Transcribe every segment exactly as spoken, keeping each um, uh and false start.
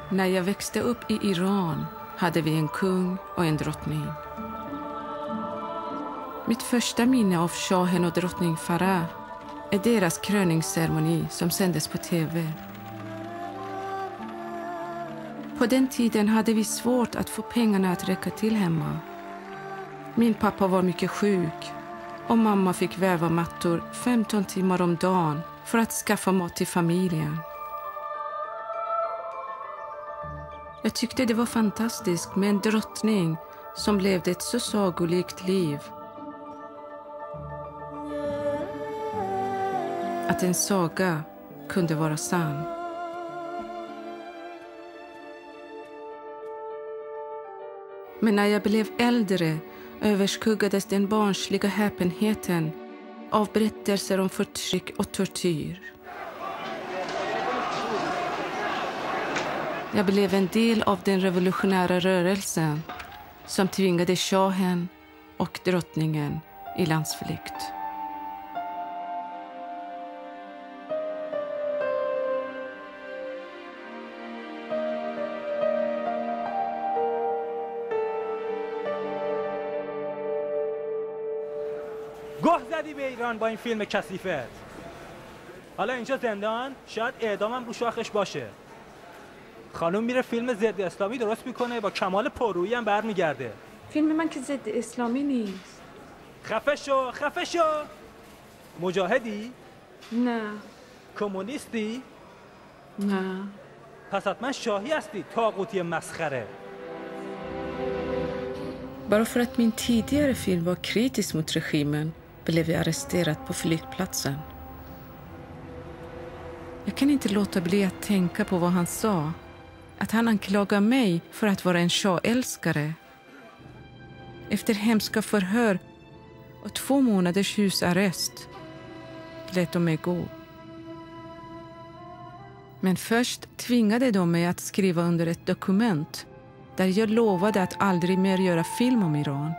När jag växte upp i Iran hade vi en kung och en drottning. Mitt första minne av shahen och drottning Farah är deras kröningsceremoni som sändes på tv. På den tiden hade vi svårt att få pengarna att räcka till hemma. Min pappa var mycket sjuk och mamma fick väva mattor femton timmar om dagen för att skaffa mat till familjen. Jag tyckte det var fantastiskt med en drottning som levde ett så sagolikt liv. Att en saga kunde vara sann. Men när jag blev äldre överskuggades den barnsliga häpenheten av berättelser om förtryck och tortyr. Jag blev en del av den revolutionära rörelsen som tvingade shahen och drottningen i landsflykt. گه زدی به ایران با این فیلم کثیفت. حالا اینجا زندان شاید اعدامم رو شاخش باشه. خانم میره فیلم ضد اسلامی درست میکنه با کمال پررویی هم برمیگرده. فیلم من که ضد اسلامی نیست. خفه شو خفه شو. مجاهدی؟ نه. کمونیستی؟ نه. پس حتما شاهی هستی طاغوتی مسخره. Bara för att min tidigare film var kritisk mot regimen blev jag arresterad på flygplatsen. Jag kan inte låta bli att tänka på vad han sa. Att han anklagar mig för att vara en shah-älskare. Efter hemska förhör och två månaders husarrest lät de mig gå. Men först tvingade de mig att skriva under ett dokument där jag lovade att aldrig mer göra film om Iran.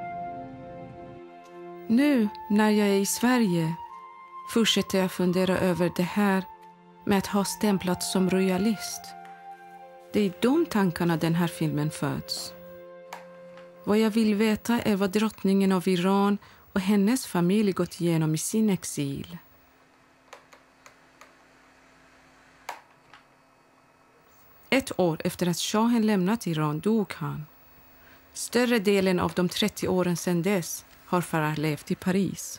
Nu, när jag är i Sverige, fortsätter jag fundera över det här med att ha stämplat som royalist. Det är i de tankarna den här filmen föds. Vad jag vill veta är vad drottningen av Iran och hennes familj gått igenom i sin exil. Ett år efter att shahen lämnat Iran dog han. Större delen av de trettio åren sedan dess har Farah levt i Paris.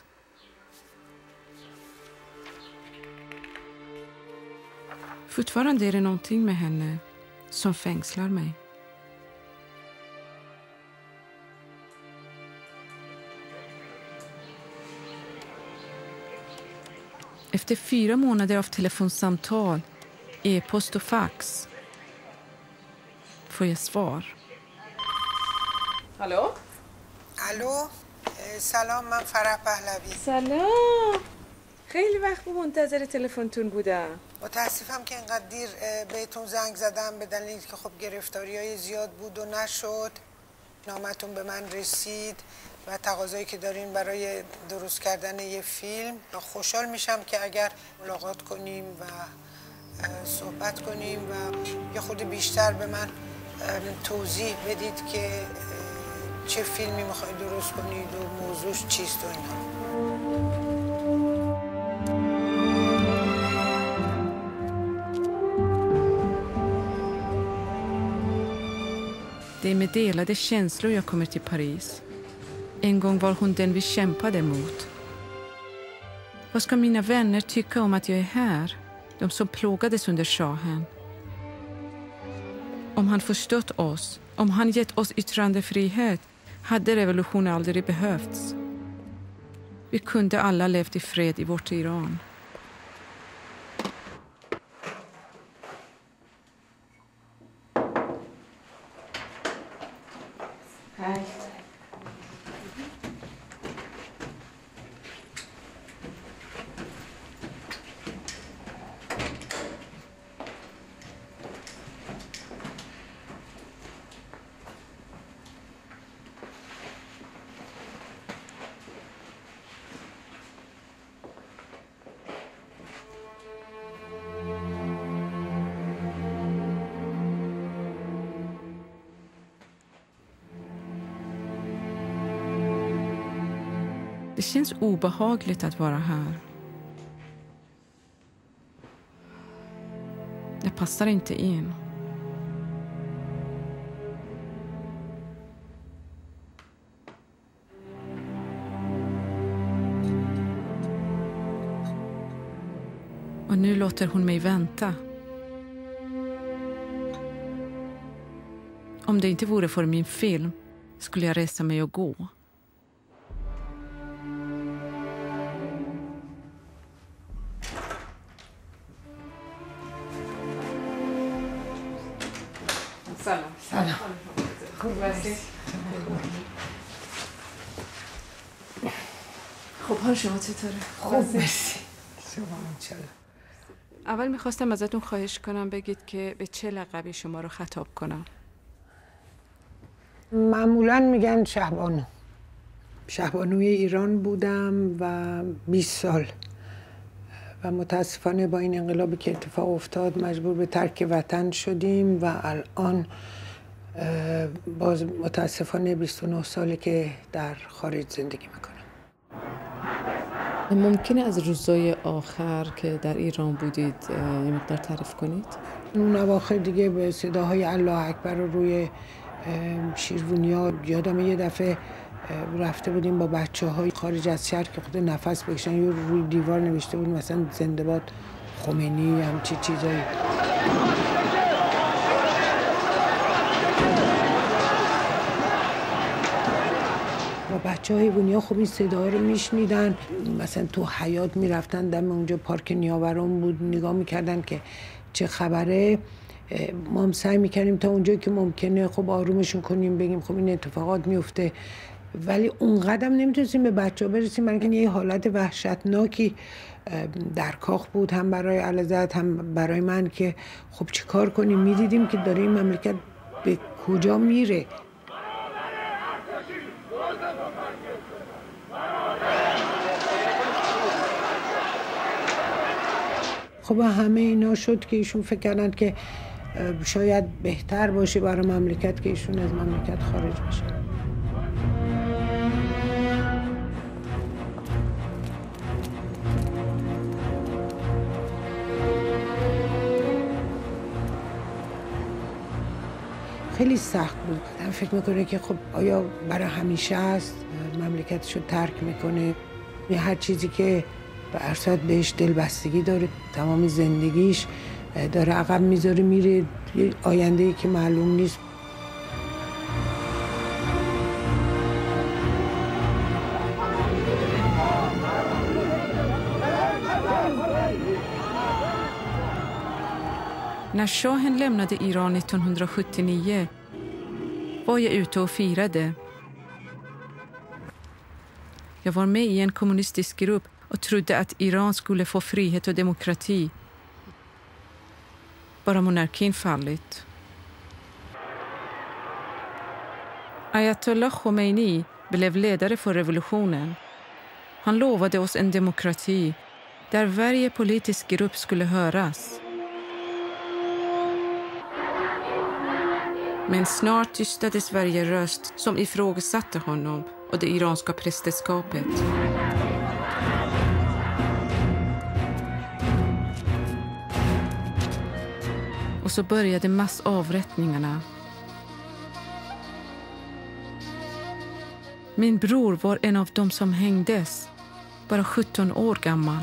Fortfarande är det någonting med henne som fängslar mig. Efter fyra månader av telefonsamtal, e-post och fax får jag svar. Hallå? الو سلام من فرح پهلوی. سلام. خیلی وقت بود منتظر تلفنتون بودم. متاسفم که اینقدر دیر بهتون زنگ زدم به دلیل که خب گرفتاریای زیاد بود و نشد. نامتون به من رسید و تقاضایی که دارین برای درست کردن یه فیلم. خوشحال میشم که اگر ملاقات کنیم و صحبت کنیم و یه خود بیشتر به من توضیح بدید که چه فیلمی میخواید درست کنید و موضوعش چیست و اینا. Det är med delade känslor jag kommer till Paris. En gång var hon den vi kämpade mot. Vad ska mina vänner tycka om att jag är här? De som plågades under shahen. Om han förstått oss, om han gett oss yttrandefrihet, hade revolutionen aldrig behövts. Vi kunde alla levt i fred i vårt Iran. Hej. Det känns obehagligt att vara här. Det passar inte in. Och nu låter hon mig vänta. Om det inte vore för min film skulle jag resa mig och gå. سلام. سلام. خوب هستی؟ خب حال شما چطوره؟ خوب مرسی. شما چرا؟ اول میخواستم ازتون خواهش کنم بگید که به چه لقبی شما رو خطاب کنم. معمولاً میگن شهبانو. شهبانوی ایران بودم و بیست سال و متاسفانه با این انقلابی که اتفاق افتاد مجبور به ترک وطن شدیم و الان باز متاسفانه بیست و نه ساله که در خارج زندگی میکنم. ممکنه از روزای آخر که در ایران بودید یه مقدار تعریف کنید؟ اون اواخر دیگه به صداهای الله اکبر رو روی شیروانیا یادم یه دفعه رفته بودیم با بچه های خارج از شهر که خود نفس بکشن یه روی دیوار نوشته بود مثلا زنده باد خمینی همچی چیزایی. و بچه های ایرانیا خب این صدا رو میشنیدن، مثلا تو حیاط میرفتن دم اونجا پارک نیاوران بود نگاه میکردن که چه خبره. ما هم سعی میکنیم تا اونجایی که ممکنه خب آرومشون کنیم بگیم خب این اتفاقات میفته، ولی اونقدر نمیتونستیم به بچه ها برسیم برای اینکه یه حالت وحشتناکی در کاخ بود هم برای علازت هم برای من که خب چی کار کنیم. میدیدیم که داره این مملکت به کجا میره. خب همه اینا شد که ایشون فکر کردن که شاید بهتر باشه برای مملکت که ایشون از مملکت خارج بشه. خیلی سخت بود. من فکر میکنه که خب آیا برای همیشه است مملکتش رو ترک میکنه؟ هر چیزی که به ارشد بهش دلبستگی داره تمام زندگیش داره عقب میذاره میره یه آینده‌ای که معلوم نیست. När shahen lämnade Iran nittonhundrasjuttionio var jag ute och firade. Jag var med i en kommunistisk grupp och trodde att Iran skulle få frihet och demokrati. Bara monarkin fallit. Ayatollah Khomeini blev ledare för revolutionen. Han lovade oss en demokrati där varje politisk grupp skulle höras. Men snart tystades varje röst som ifrågasatte honom och det iranska prästerskapet. Och så började massavrättningarna. Min bror var en av dem som hängdes, bara sjutton år gammal.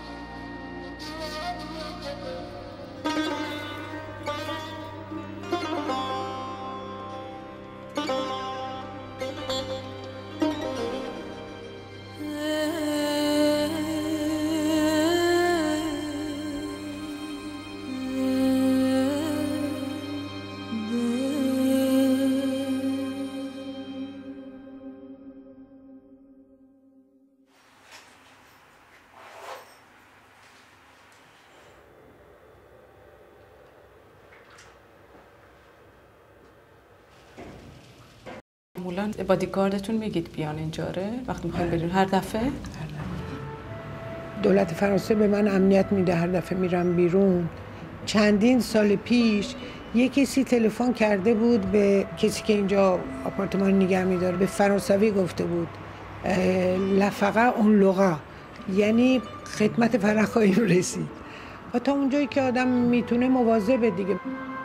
معمولا بادیگاردتون میگید بیان اینجاره وقتی میخواین برین هر دفعه؟ دولت فرانسه به من امنیت میده هر دفعه میرم بیرون. چندین سال پیش یک کسی تلفن کرده بود به کسی که اینجا آپارتمان نگه میداره، به فرانسوی گفته بود لفقه اون لغا، یعنی خدمت فرخایی رسید و تا اونجایی که آدم میتونه مواظبه دیگه.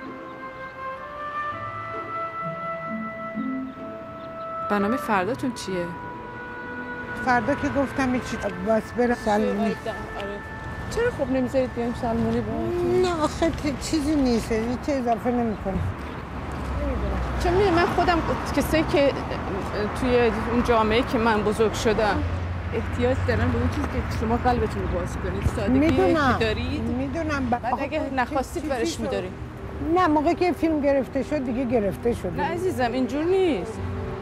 برنامه فرداتون چیه؟ فردا که گفتم چی بس برم سلمونی. چرا خب نمیذارید بیایم سلمونی با؟ نه آخه چیزی نیست، هیچ اضافه نمی‌کنه. چون می‌دونی من خودم کسایی که توی اون جامعه که من بزرگ شدم احتیاج دارن به اون چیزی که شما قلبتون رو باز کنید. سادگی که دارید میدونم. بعد اگه نخواستید برش می‌دارید. نه موقعی که فیلم گرفته شد دیگه گرفته شد. نه عزیزم اینجور نیست.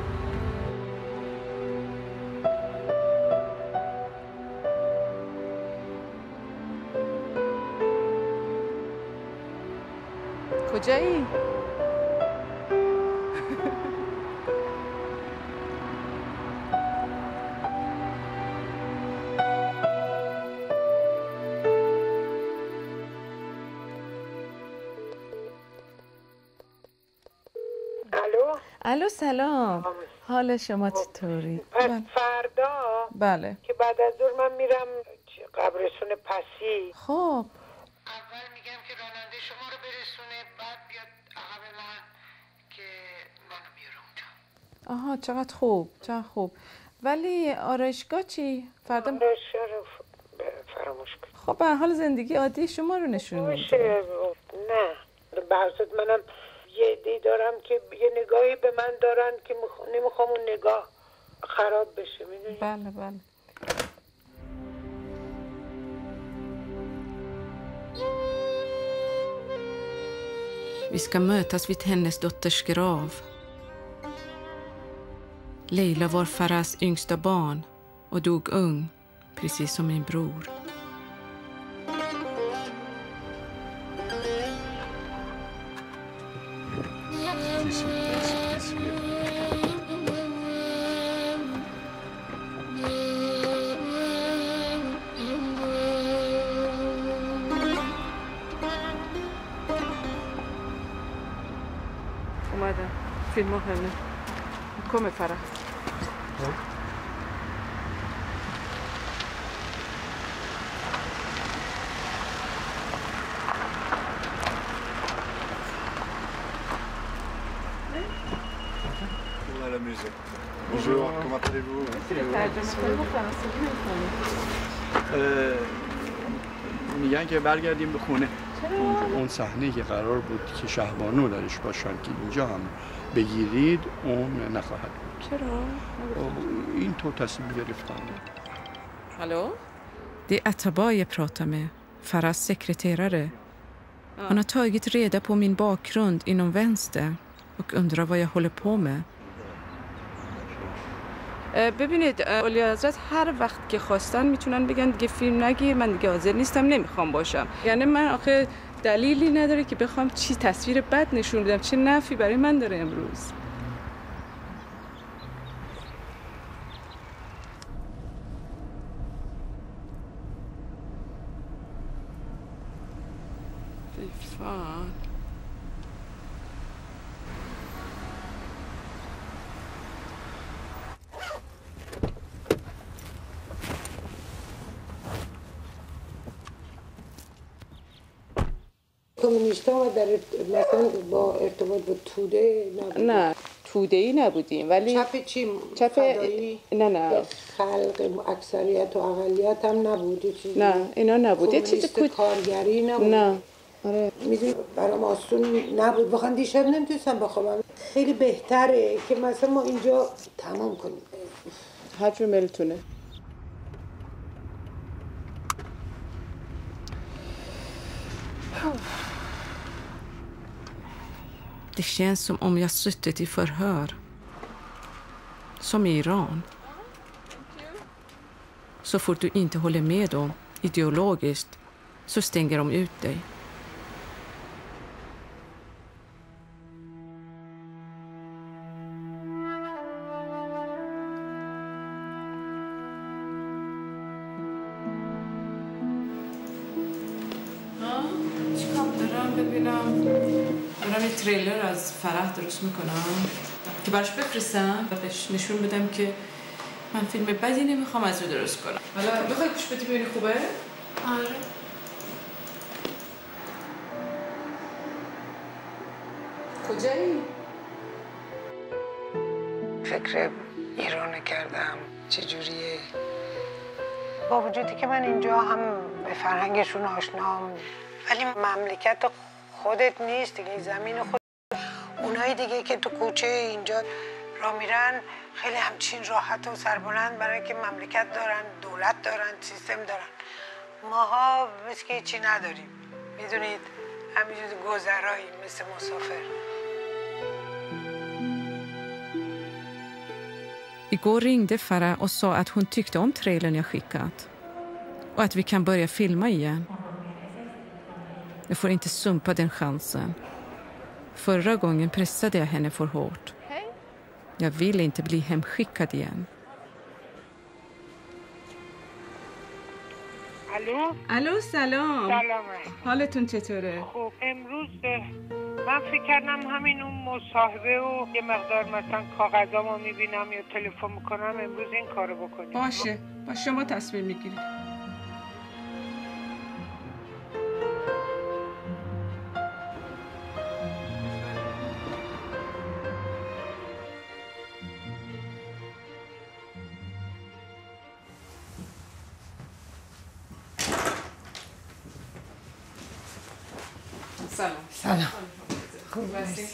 کجایی؟ الو؟ الو سلام. حال شما چطوری؟ پس فردا بله. که بعد از ظهر من میرم قبرستون پسی. خب اول میگم که راننده شما رو برسونه، بعد بیاد عقب من که منو بیاره اونجا. آها چقدر خوب چقدر خوب. ولی آرایشگاه چی؟ فردا آرایشگاه رو فراموش کن. خب به هر حال زندگی عادی شما رو نشون میده. نه به هر صورت منم یه عده‌ای دارم که یه نگاهی به من دارن که نمیخوام اون نگاه خراب بشه، میدونی؟ بله بله. Vi ska mötas vid hennes dotters grav. Leila var Farahs yngsta barn och dog ung, precis som min bror. اومدم فیلم همه کم فرح. Bonjour, comment allez-vous? میگن که برگردیم به خونه. اون صحنه که قرار بود که شهبانو درش باشن که اینجا هم بگیرید اون نخواهد بود. چرا؟ این تو تصمیم گرفتن. Hallå? Det är Atabay jag pratar med, Farahs sekreterare. Han har tagit reda på min bakgrund inom vänster och undrar vad jag håller på med. ببینید اولی حضرت هر وقت که خواستن میتونن بگن دیگه فیلم نگیر، من دیگه حاضر نیستم، نمیخوام باشم. یعنی من آخه دلیلی نداره که بخوام چی تصویر بد نشون بدم، چه نفعی برای من داره امروز. فی فان. کمونیستا در مثلا با ارتباط با توده نبودیم. نه توده‌ای نبودیم ولی چپ چی؟ چپ فدایی؟ نه نه خلق اکثریت و اقلیت هم نبود چیزی. نه اینا نبود. یه چیز کمونیست کارگری نبود. نه آره میدونی برام آسون نبود. واقعا دیشب نمیتونستم بخوابم. خیلی بهتره که مثلا ما اینجا تمام کنیم. هر جور میلتونه. Det känns som om jag suttit i förhör. Som i Iran. Så fort du inte håller med dem ideologiskt så stänger de ut dig. ببینم دارم یه تریلر از فرح درست میکنم که براش بفرستم و بهش نشون بدم که من فیلم بدی نمیخوام از رو درست کنم. حالا بخوای گوش بدی ببینی خوبه؟ آره. کجایی؟ فکر ایران کردم چجوریه. با وجودی که من اینجا هم به فرهنگشون آشنام، ولی مملکت خودت نیست دیگه، زمین خود. اونایی دیگه که تو کوچه اینجا را میرن خیلی همچین راحت و سربلند، برای که مملکت دارن، دولت دارن، سیستم دارن. ماها مثل که هیچی نداریم، میدونید، همینجور گذرایی مثل مسافر. Igår ringde Farah och sa att hon tyckte om trailern jag skickat. Och att vi kan börja filma igen. Jag får inte sumpa den chansen. Förra gången pressade jag henne för hårt. Jag vill inte bli hemskickad igen. الو؟ الو سلام. سلام. حالتون چطوره؟ خب امروز من فکر کردم همین اون مصاحبه و یه مقدار مثلا کاغذامو میبینم یا تلفن میکنم، امروز این کارو بکنیم. باشه. با شما تصمیم میگیرید. سلام. سلام. خوب مرسی.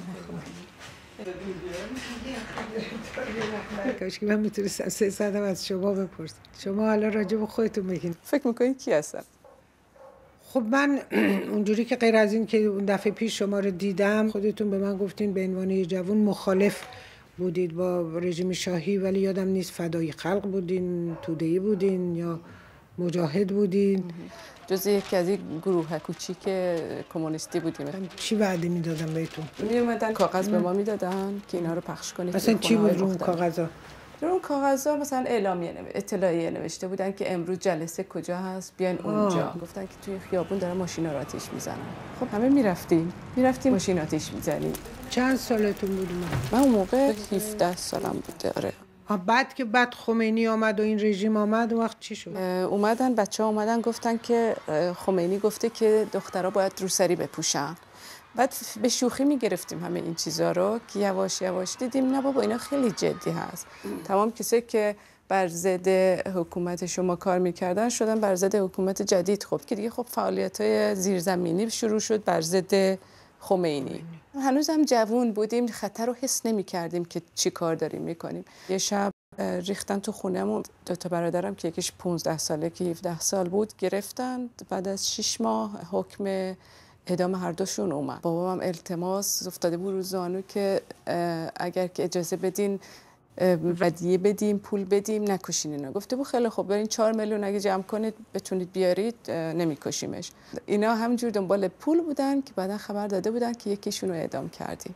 کاش که من میتونستم سه ساعتم از شما بپرسم. شما حالا راجع به خودتون بگین. فکر میکنید کی هستم؟ خب من اونجوری که غیر از این که اون دفعه پیش شما رو دیدم، خودتون به من گفتین به عنوان یه جوان مخالف بودید با رژیم شاهی، ولی یادم نیست فدای خلق بودین، توده‌ای بودین یا مجاهد بودین. جز یکی از این گروه کوچیک کمونیستی بودیم. چی وعده میدادن بهتون؟ می اومدن کاغذ به ما میدادن که اینا رو پخش کنید. مثلا چی بود رو اون کاغذا؟ رو اون کاغذا مثلا اعلامیه نوشته، اطلاعیه نوشته بودن که امروز جلسه کجا هست، بیاین اونجا. آه. گفتن که توی خیابون داره ماشینا رو آتش میزنن. خب همه میرفتیم میرفتیم ماشین آتش میزنیم. چند سالتون بود؟ من اون موقع هفده سالم بوده. آره. بعد که بعد خمینی آمد و این رژیم آمد، وقت چی شد؟ اومدن بچه‌ها اومدن گفتن که خمینی گفته که دخترها باید روسری بپوشن. بعد به شوخی میگرفتیم همه این چیزا رو که یواش یواش دیدیم نه بابا اینا خیلی جدی هست. تمام کسایی که بر ضد حکومت شما کار میکردن شدن بر ضد حکومت جدید. خب که دیگه خب فعالیت‌های زیرزمینی شروع شد بر ضد خمینی. هنوز هم جوون بودیم، خطر رو حس نمی کردیم که چی کار داریم میکنیم. یه شب ریختن تو خونه‌مون، دو تا برادرم که یکیش پانزده ساله که هفده سال بود گرفتن. بعد از شش ماه حکم اعدام هر دوشون اومد. بابام التماس افتاده بود رو زانو که اگر که اجازه بدین ودیه بدیم، پول بدیم، نکشین اینا. گفته بود خیلی خوب، برین چهار میلیون اگه جمع کنید بتونید بیارید نمیکشیمش. اینا همینجور دنبال پول بودن که بعدا خبر داده بودن که یکیشون رو اعدام کردیم.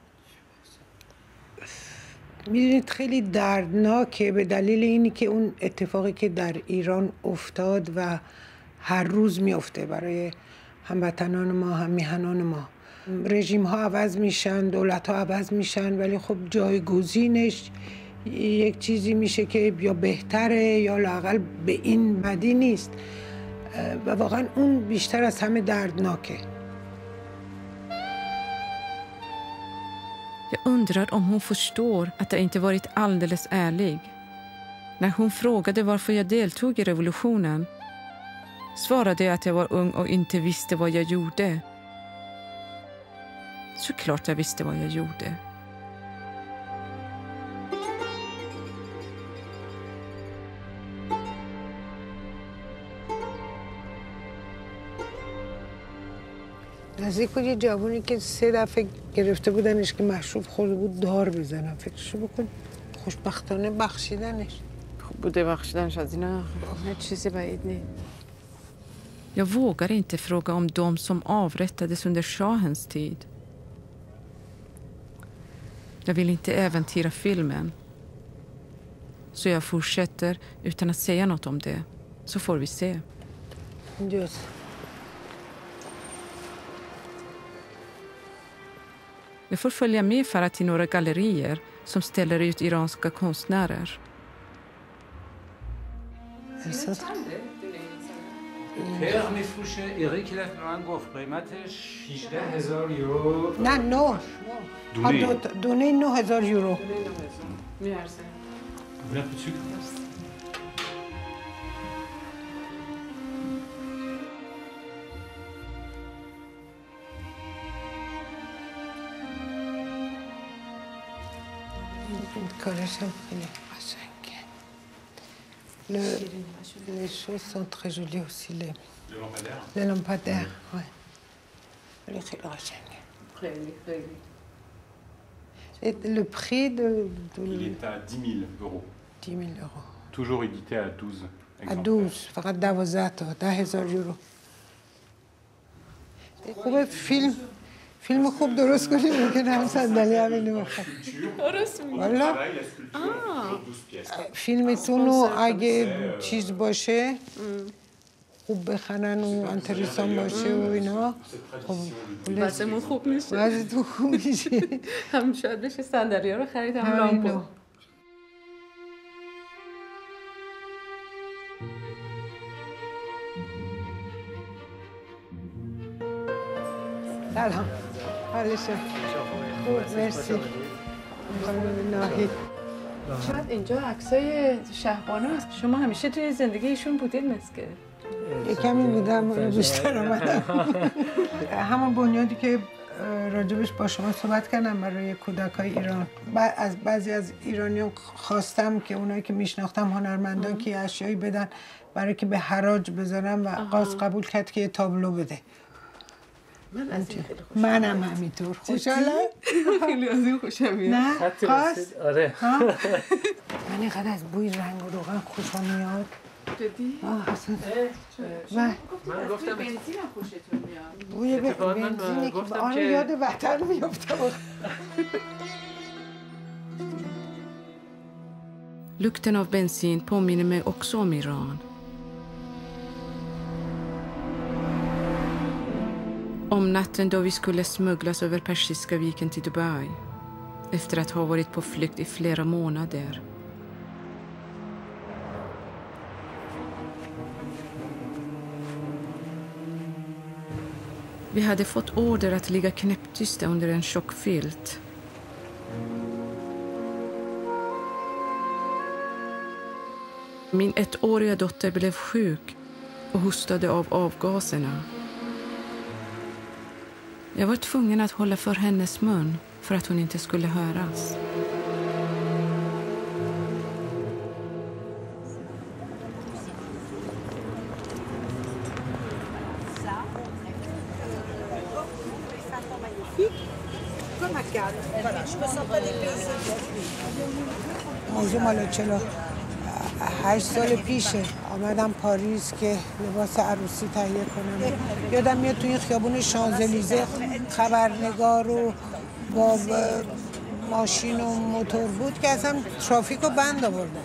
میدونید خیلی دردناکه به دلیل اینی که اون اتفاقی که در ایران افتاد و هر روز میفته برای هموطنان ما، هم میهنان ما. رژیم ها عوض میشن، دولت ها عوض میشن، ولی خب جایگزینش یک چیزی میشه که یا بهتره یا لااقل به این بدی نیست و واقعا اون بیشتر از همه دردناکه. Jag undrar om hon förstår att jag inte varit alldeles ärlig. När hon frågade varför jag deltog i revolutionen svarade jag att jag var ung och inte visste vad jag gjorde. Såklart jag visste vad jag gjorde. نزدیک بود یه جوانی که سه دفعه گرفته بودنش که مشروب خورده بود دار بزنم. فکرشو بکن، خوشبختانه بخشیدنش. خوب بوده بخشیدنش، از اینا هیچ چیزی بعید نیست. Jag vågar inte fråga om de som avrättades under shahens tid. Jag vill inte äventyra filmen. Så jag fortsätter utan att säga något om det. Så får vi se. Just. Jag får följa med Farah till några gallerier som ställer ut iranska konstnärer. احساس پیغ میفروشه ایقی که به من گفت قیمتش هجده هزار یورو. نه نه دونه دونه نه هزار یورو. میارزه. بلا کوچیک. کارش هم خیلی قشنگه. Le, les choses sont très jolies aussi, les, les lampadaires. Ouais. خیلی خیلی قشنگه. خیلی خیلی. Et le prix de, de... Il est à dix mille euros. dix mille euros. Toujours édité à douze à douze. فقط دوازده تا. ده هزار یورو. خوبه فیلم فیلم خوب درست کنیم ممکنه هم صندلی همینه بخواد. درست میگی. والا فیلمتون رو اگه چیز باشه خوب بخنن و انتریسان باشه و اینا خب واسمون خوب میشه. واسه خوب میشه. هم شاید بشه صندلی ها رو خرید هم لامپو. سلام. حالشه خوب مرسی. ناهید شاید اینجا عکسای شهبانو هست. شما همیشه توی زندگی ایشون بودین مسکه؟ یه کمی بودم بیشتر آمدم. همون بنیادی که راجبش با شما صحبت کردم برای کودکای ایران. از بعضی از ایرانیان خواستم که اونایی که میشناختم هنرمندان که اشیایی بدن برای که به حراج بذارم و قاص قبول کرد که یه تابلو بده. من از این خیلی خوشم. منم همینطور. خوشحالم؟ خیلی از این خوشم میاد. نه؟ قاص؟ آره. من اینقدر از بوی رنگ و روغن خوشم میاد. جدی؟ آه اصلا. من گفتم بنزین هم خوشتون میاد. بوی بنزینی که آن یاد وطن میافتم. Lukten av bensin påminner mig också om Iran. Om natten då vi skulle smugglas över Persiska viken till Dubai efter att ha varit på flykt i flera månader. Vi hade fått order att ligga knäpptysta under en tjock filt. Min ettåriga dotter blev sjuk och hostade av avgaserna. Jag var tvungen att hålla för hennes mun för att hon inte skulle höras. موضوع مال چلو هشت سال پیشه آمدم پاریس که لباس عروسی تهیه کنم. یادم میاد توی خیابون شانزلیزه خبرنگار و با ماشین و موتور بود که اصلا ترافیک رو بند آوردن.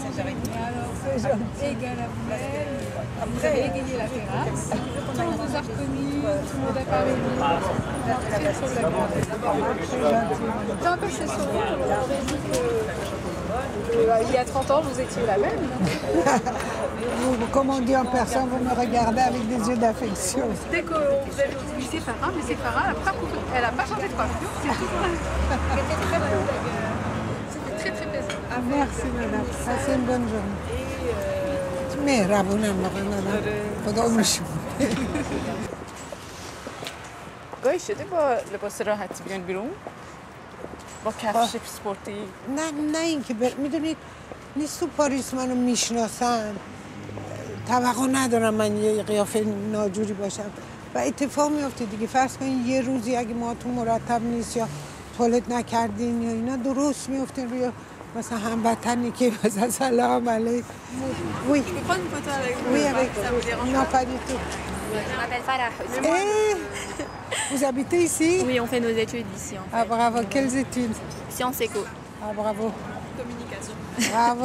Il y a trente ans, vous étiez la même. Vous, comme on dit en persan, vous me regardez avec des yeux d'affection. Dès que vous avez utilisé Farah, mais c'est Farah, elle n'a pas changé de coiffure. C'est toujours la même. Elle était très belle. C'était très très plaisant. Ah, merci madame. Passez une bonne journée. Mais ربونم واقعا madame. خدا عمرشون. گاهی شده با لباس راحتی بیان بیرون؟ با کفش سپورتی؟ نه نه اینکه بر... میدونید نیست تو پاریس منو میشناسن توقع ندارم من یه قیافه ناجوری باشم و اتفاق میفته دیگه. فرض کنین یه روزی اگه ما تو مرتب نیست یا توالت نکردین یا اینا درست میفته روی مثلا هموطنی که مثلا سلام علیکم. Oui. Je peux prendre une photo avec vous? Oui, avec Ça vous dérange non, pas? pas du tout. Je m'appelle Farah. Eh, vous habitez ici? Oui, on fait nos études ici. En fait. Ah bravo, quelles études? Sciences éco. Ah bravo. Communication. Bravo.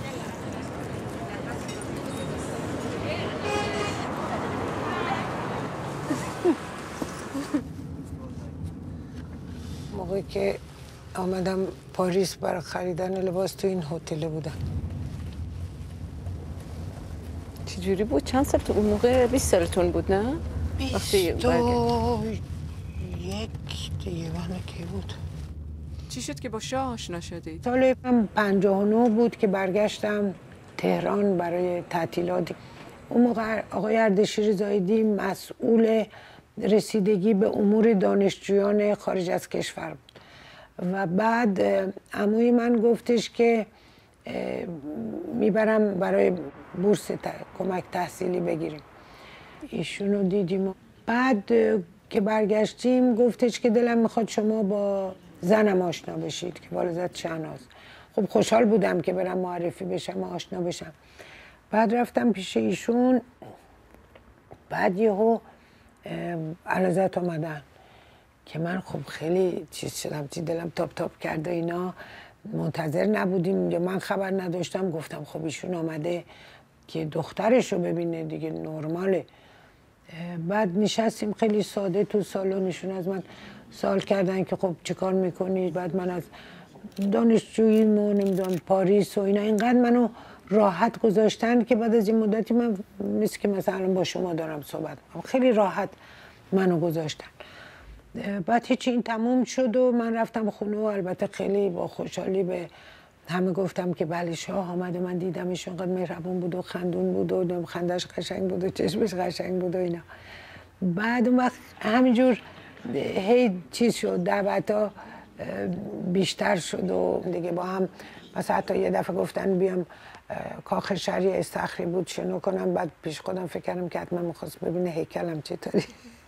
موقعی که آمدم پاریس برای خریدن لباس تو این هتل بودم. چجوری بود؟ چند سال تو اون موقع؟ بیست سالتون بود نه؟ بیست و یک دیگه بانه که بود. چی شد که با شاه آشنا شدید؟ سال پنجاه و نه بود که برگشتم تهران برای تعطیلات. اون موقع آقای اردشیر زاهدی مسئول رسیدگی به امور دانشجویان خارج از کشور بود و بعد عموی من گفتش که میبرم برای بورس کمک تحصیلی بگیریم. ایشونو دیدیم و بعد که برگشتیم گفتش که دلم میخواد شما با زنم آشنا بشید که والدت شهناز. خب خوشحال بودم که برم معرفی بشم و آشنا بشم. بعد رفتم پیش ایشون، بعد یهو علازت اومدن که من خب خیلی چیز شدم، چی دلم تاپ تاپ کرده اینا، منتظر نبودیم یا من خبر نداشتم. گفتم خب ایشون آمده که دخترش رو ببینه دیگه، نرماله. بعد نشستیم خیلی ساده تو سالنشون، از من سوال کردن که خب چه کار میکنی؟ بعد من از دانشجوییم و نمیدونم پاریس و اینا اینقدر منو راحت گذاشتن که بعد از این مدتی من مثل که مثلا با شما دارم صحبت میکنم، خیلی راحت منو گذاشتن. بعد هیچی این تموم شد و من رفتم خونه و البته خیلی با خوشحالی به همه گفتم که بله شاه آمده، من دیدمش، انقدر مهربون بود و خندون بود و خندش قشنگ بود و چشمش قشنگ بود و اینا. بعد اون وقت همینجور هی چیز شد، دعوتا بیشتر شد و دیگه با هم مثلا حتی یه دفعه گفتن بیام کاخ شهری استخری بود شنو کنم. بعد پیش خودم فکر کردم که حتما میخواست ببینه هیکلم چطوری.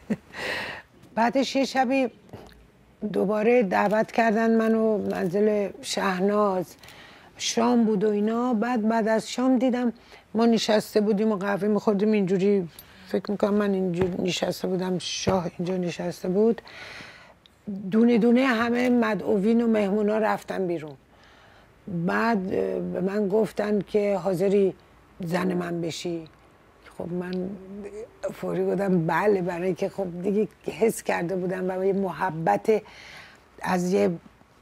بعدش یه شبی دوباره دعوت کردن منو منزل شهناز، شام بود و اینا. بعد بعد از شام دیدم ما نشسته بودیم و قهوه میخوردیم اینجوری، فکر میکنم من اینجوری نشسته بودم، شاه اینجا نشسته بود. دونه دونه همه مدعوین و مهمونا رفتن بیرون. بعد به من گفتن که حاضری زن من بشی؟ خب من فوری گفتم بله، برای که خب دیگه حس کرده بودم و یه محبت از یه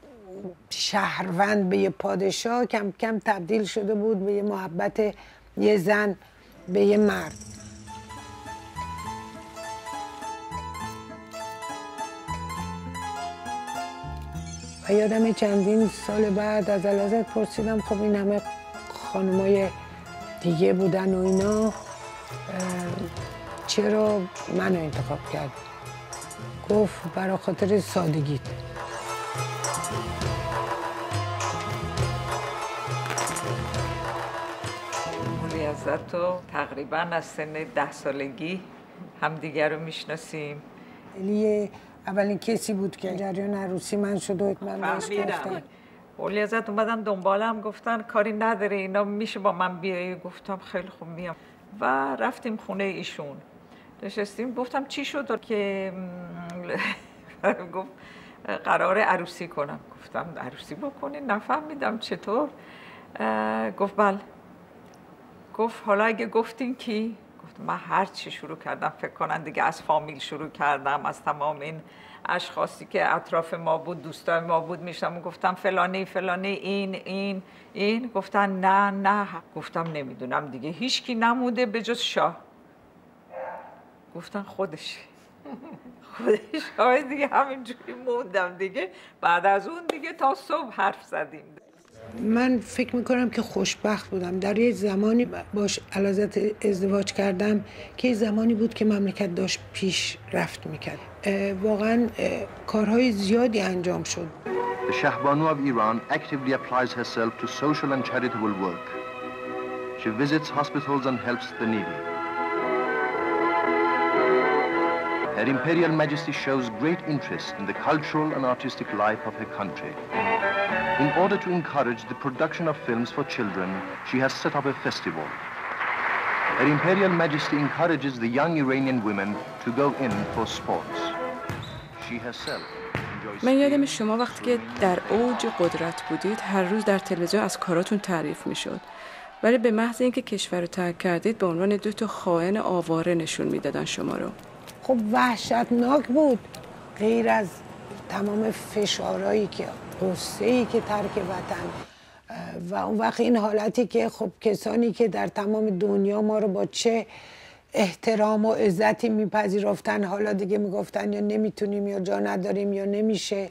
شهروند به یه پادشاه کم کم تبدیل شده بود به یه محبت یه زن به یه مرد. و یادم چندین سال بعد از علازت پرسیدم خب این همه خانمای دیگه بودن و اینا، چرا منو انتخاب کرد؟ گفت برای خاطر سادگیت. مولیعزت رو تقریبا از سن ده سالگی همدیگر رو میشناسیم. علی اولین کسی بود که جریان عروسی من شد و من بهش گفتم. مولیعزت اومدن دنبالم گفتن کاری نداره اینا میشه با من بیایی؟ گفتم خیلی خوب میام و رفتیم خونه ایشون نشستیم. گفتم چی شد که گفت قراره عروسی کنم. گفتم عروسی بکنین؟ نفهمیدم چطور. گفت بله. گفت حالا اگه گفتین کی؟ گفتم من هر چی شروع کردم فکر کنن دیگه، از فامیل شروع کردم، از تمام این اشخاصی که اطراف ما بود، دوستای ما بود میشتم گفتم فلانی فلانی این این این. گفتن نه نه. گفتم نمیدونم دیگه، هیچ کی نموده به جز شاه. گفتن خودش خودش شاه دیگه. همینجوری موندم دیگه. بعد از اون دیگه تا صبح حرف زدیم. من فکر میکنم که خوشبخت بودم. در یه زمانی باش علازت ازدواج کردم که زمانی بود که مملکت داشت پیش رفت میکرد. واقعا کارهای زیادی انجام شد. The Shahbanu of Iran actively applies herself to social and charitable work. She visits hospitals and helps the needy. Her Imperial Majesty shows great interest in the cultural and artistic life of her country. In order to encourage the production of films for children, she has set up a festival. Her Imperial Majesty encourages the young Iranian women to go in for sports. She herself enjoys... من یادم شما وقتی که در اوج قدرت بودید هر روز در تلویزیون از کاراتون تعریف میشد. ولی به محض اینکه کشور رو ترک کردید به عنوان دو تا خائن آواره نشون میدادن شما رو. خب وحشتناک بود. غیر از تمام فشارهایی که، غصه‌ای که ترک وطن، و اون وقت این حالتی که خب کسانی که در تمام دنیا ما رو با چه احترام و عزتی میپذیرفتن حالا دیگه میگفتن یا نمیتونیم یا جا نداریم یا نمیشه.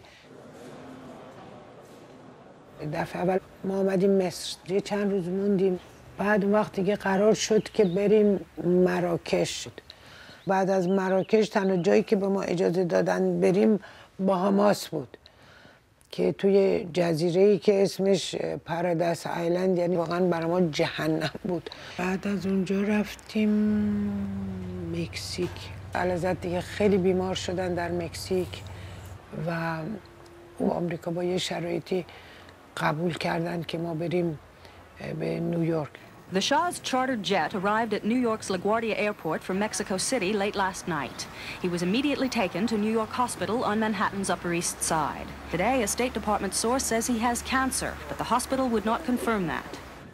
دفعه اول ما آمدیم مصر، یه چند روز موندیم، بعد اون وقت دیگه قرار شد که بریم مراکش. بعد از مراکش تنها جایی که به ما اجازه دادن بریم باهاماس بود که توی جزیره‌ای که اسمش پارادایس آیلند، یعنی واقعا برای ما جهنم بود. بعد از اونجا رفتیم مکزیک. البته دیگه خیلی بیمار شدن در مکزیک و آمریکا با یه شرایطی قبول کردن که ما بریم به نیویورک. The Shah's chartered jet arrived at New York's LaGuardia Airport from Mexico City late last night. He was immediately taken to New York Hospital on Manhattan's Upper East Side. Today, a State Department source says he has cancer, but the hospital would not confirm that.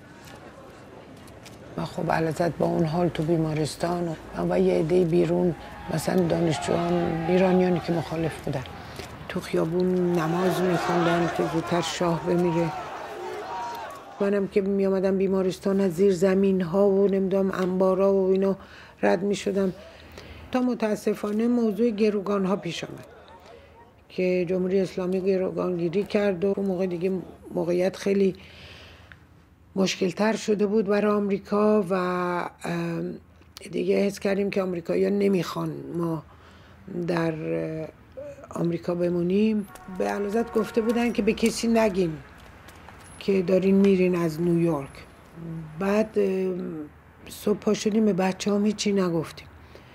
و خب البته با اون حال تو بیمارستان و یه عده بیرون، مثلا دانشجویان ایرانیانی که مخالف بودن تو خیابون نماز میخوندن که زودتر شاه بمیره. منم که می آمدم بیمارستان از زیر زمین ها و نمیدونم انبارا و اینا رد می شدم تا متاسفانه موضوع گروگان ها پیش آمد که جمهوری اسلامی گروگانگیری کرد و اون موقع دیگه موقعیت خیلی مشکل تر شده بود برای آمریکا و دیگه حس کردیم که آمریکایی‌ها نمیخوان ما در آمریکا بمونیم. به علازت گفته بودن که به کسی نگین که دارین میرین از نیویورک. بعد صبح پا شدیم به بچه هم هیچی نگفتیم.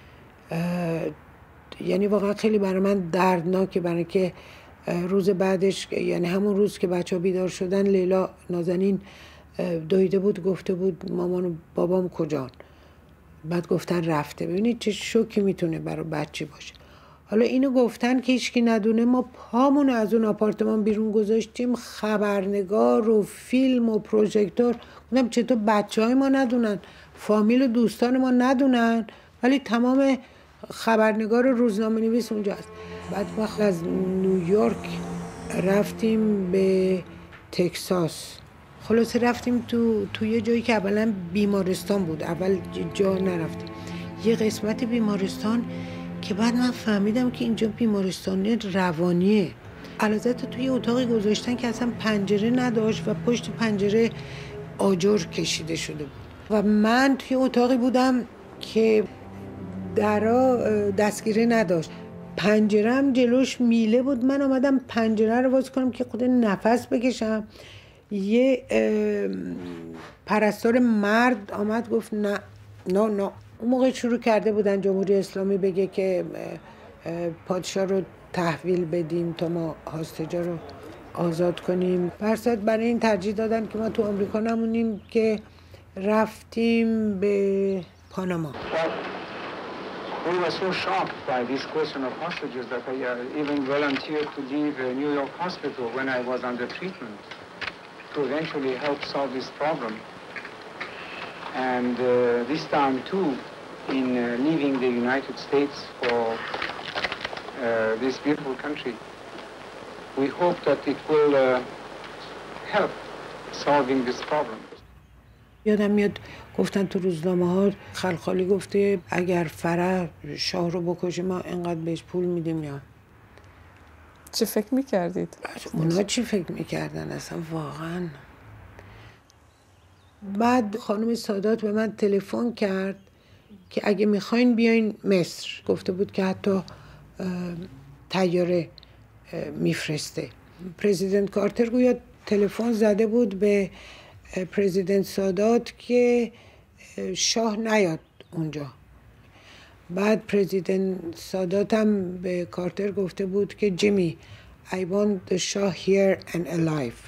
یعنی واقعا خیلی برای من دردناکه، برای که روز بعدش، یعنی همون روز که بچه ها بیدار شدن، لیلا نازنین دویده بود گفته بود مامان و بابام کجان. بعد گفتن رفته. ببینید چه شوکی میتونه برای بچه باشه. حالا اینو گفتن که هیچکی ندونه. ما پامون از اون آپارتمان بیرون گذاشتیم، خبرنگار و فیلم و پروژکتور. گفتم چطور بچه های ما ندونن، فامیل و دوستان ما ندونن، ولی تمام خبرنگار و روزنامه نویس اونجا هست. بعد وقت از نیویورک رفتیم به تکساس. خلاصه رفتیم تو توی یه جایی که اولا بیمارستان بود. اول جا نرفتیم، یه قسمت بیمارستان که بعد من فهمیدم که اینجا بیمارستان روانیه. البته توی اتاقی گذاشتن که اصلا پنجره نداشت و پشت پنجره آجر کشیده شده بود و من توی اتاقی بودم که درا دستگیره نداشت، پنجره هم جلوش میله بود. من آمدم پنجره رو باز کنم که خود نفس بکشم. یه پرستار مرد آمد گفت نه نه نه. اون موقع شروع کرده بودن جمهوری اسلامی بگه که پادشاه رو تحویل بدیم تا ما هاستجا رو آزاد کنیم. برصد برای این ترجیح دادن که ما تو آمریکا نمونیم که رفتیم به پاناما. We were so shocked by this question of hostages that I uh, even volunteered to leave uh, New York Hospital when I was under treatment to eventually help solve this problem. And uh, this time too, in uh, leaving the United States for uh, this beautiful country, we hope that it will uh, help solving this problem. یادم میاد گفتن تو روزنامه ها خلخالی گفته اگر فرح شاه رو بکشه ما اینقدر بهش پول میدیم. یا چه فکر میکردید؟ اونا چی فکر میکردن اصلا واقعا. بعد خانم سادات به من تلفن کرد که اگه میخواین بیاین مصر. گفته بود که حتی طیاره میفرسته. پرزیدنت کارتر گویا تلفن زده بود به پرزیدنت سادات که شاه نیاد اونجا. بعد پرزیدنت سادات هم به کارتر گفته بود که جیمی I want the Shah here and alive.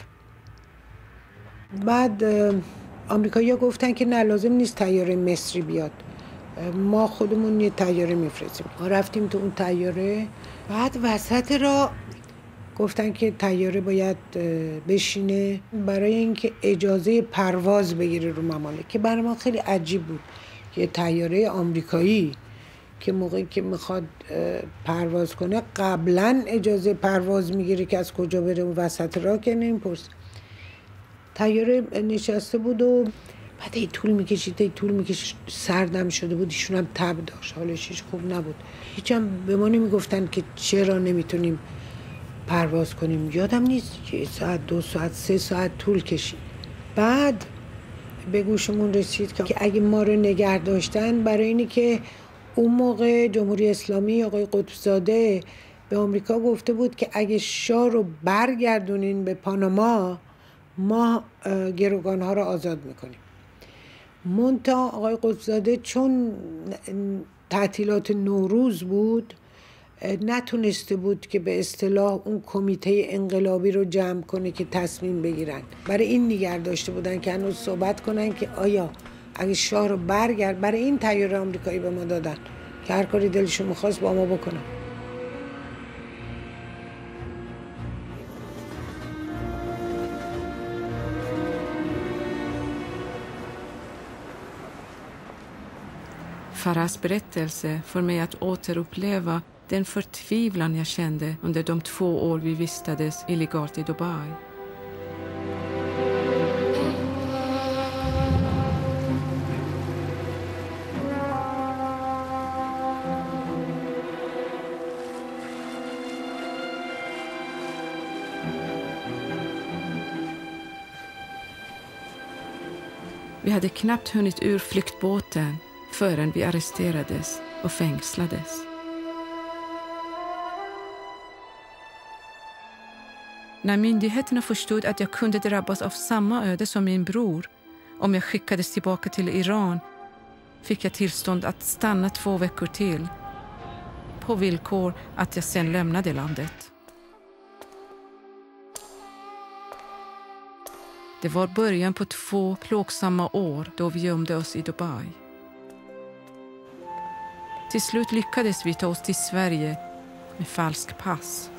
بعد آمریکایی‌ها گفتن که نه لازم نیست طیاره مصری بیاد، ما خودمون یه طیاره میفرستیم. ما رفتیم تو اون طیاره. بعد وسط را گفتن که طیاره باید بشینه برای اینکه اجازه پرواز بگیره رو ممالک، که برای ما خیلی عجیب بود که طیاره آمریکایی که موقعی که میخواد پرواز کنه قبلا اجازه پرواز میگیره که از کجا بره و وسط راه که نمیپرسه. طیاره نشسته بود و بعد ای طول میکشید ای طول میکشید، سردم شده بود، ایشون هم تب داشت، حالش هیچ خوب نبود. هیچ هم به ما نمیگفتن که چرا نمیتونیم پرواز کنیم. یادم نیست که ساعت دو ساعت سه ساعت طول کشید. بعد به گوشمون رسید که اگه ما رو نگه داشتن برای اینی که اون موقع جمهوری اسلامی آقای قطبزاده به آمریکا گفته بود که اگه شاه رو برگردونین به پاناما ما گروگان‌ها رو آزاد میکنیم. منتها آقای قطبزاده چون تعطیلات نوروز بود نتونسته بود که به اصطلاح اون کمیته انقلابی رو جمع کنه که تصمیم بگیرن. برای این نگه داشته بودن که هنوز صحبت کنن که آیا اگه شاه رو برگرد، برای این طیاره آمریکایی به ما دادن که هر کاری دلشون می‌خواست با ما بکنن. Farahs berättelse får mig att återuppleva den förtvivlan jag kände under de två år vi vistades illegalt i Dubai. Vi hade knappt hunnit ur flyktbåten förrän vi arresterades och fängslades. När myndigheterna förstod att jag kunde drabbas av samma öde som min bror om jag skickades tillbaka till Iran fick jag tillstånd att stanna två veckor till på villkor att jag sen lämnade landet. Det var början på två plågsamma år då vi gömde oss i Dubai. Till slut lyckades vi ta oss till Sverige med falsk pass.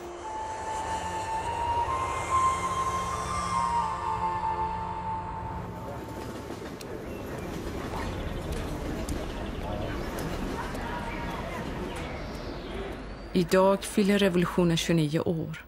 Idag fyller revolutionen tjugonio år.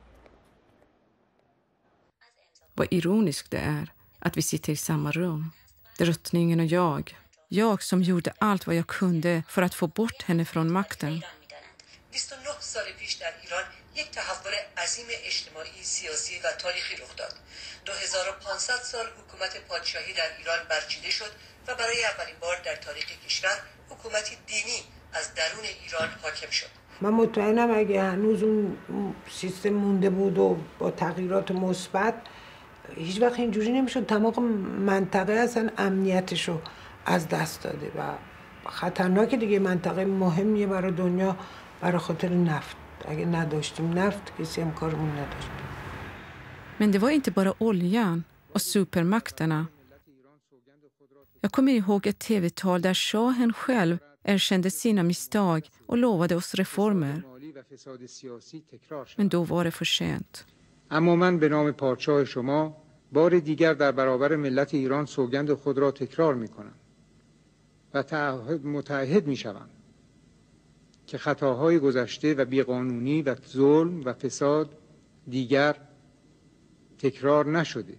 Vad ironiskt det är att vi sitter i samma rum. Drottningen och jag. Jag som gjorde allt vad jag kunde för att få bort henne från makten. بیست و نه سال پیش در ایران یک تحول عظیم اجتماعی، سیاسی و تاریخی رخ داد. دو هزار و پانصد سال حکومت پادشاهی در ایران برچیده شد و برای اولین بار در تاریخ کشور حکومتی دینی از درون ایران حاکم شد. من مطمئنم اگه هنوز اون سیستم مونده بود و با تغییرات مثبت هیچ وقت اینجوری نمیشد. تمام منطقه اصلا امنیتشو از دست داده و خطرناک دیگه. منطقه مهمیه برای دنیا برای خاطر نفت. اگه نداشتیم نفت کسی هم کارمون نداشت. Men det var inte bara oljan och supermakterna. Jag kommer ihåg ett tv-tal där shahen själv erkände sina misstag och lovade oss reformer. Men då var det för sent. اما من به نام پادشاه شما بار دیگر در برابر ملت ایران سوگند خود را تکرار می‌کنم و متعهد می‌شوم که خطاهای گذشته و بیقانونی و ظلم و فساد دیگر تکرار نشده.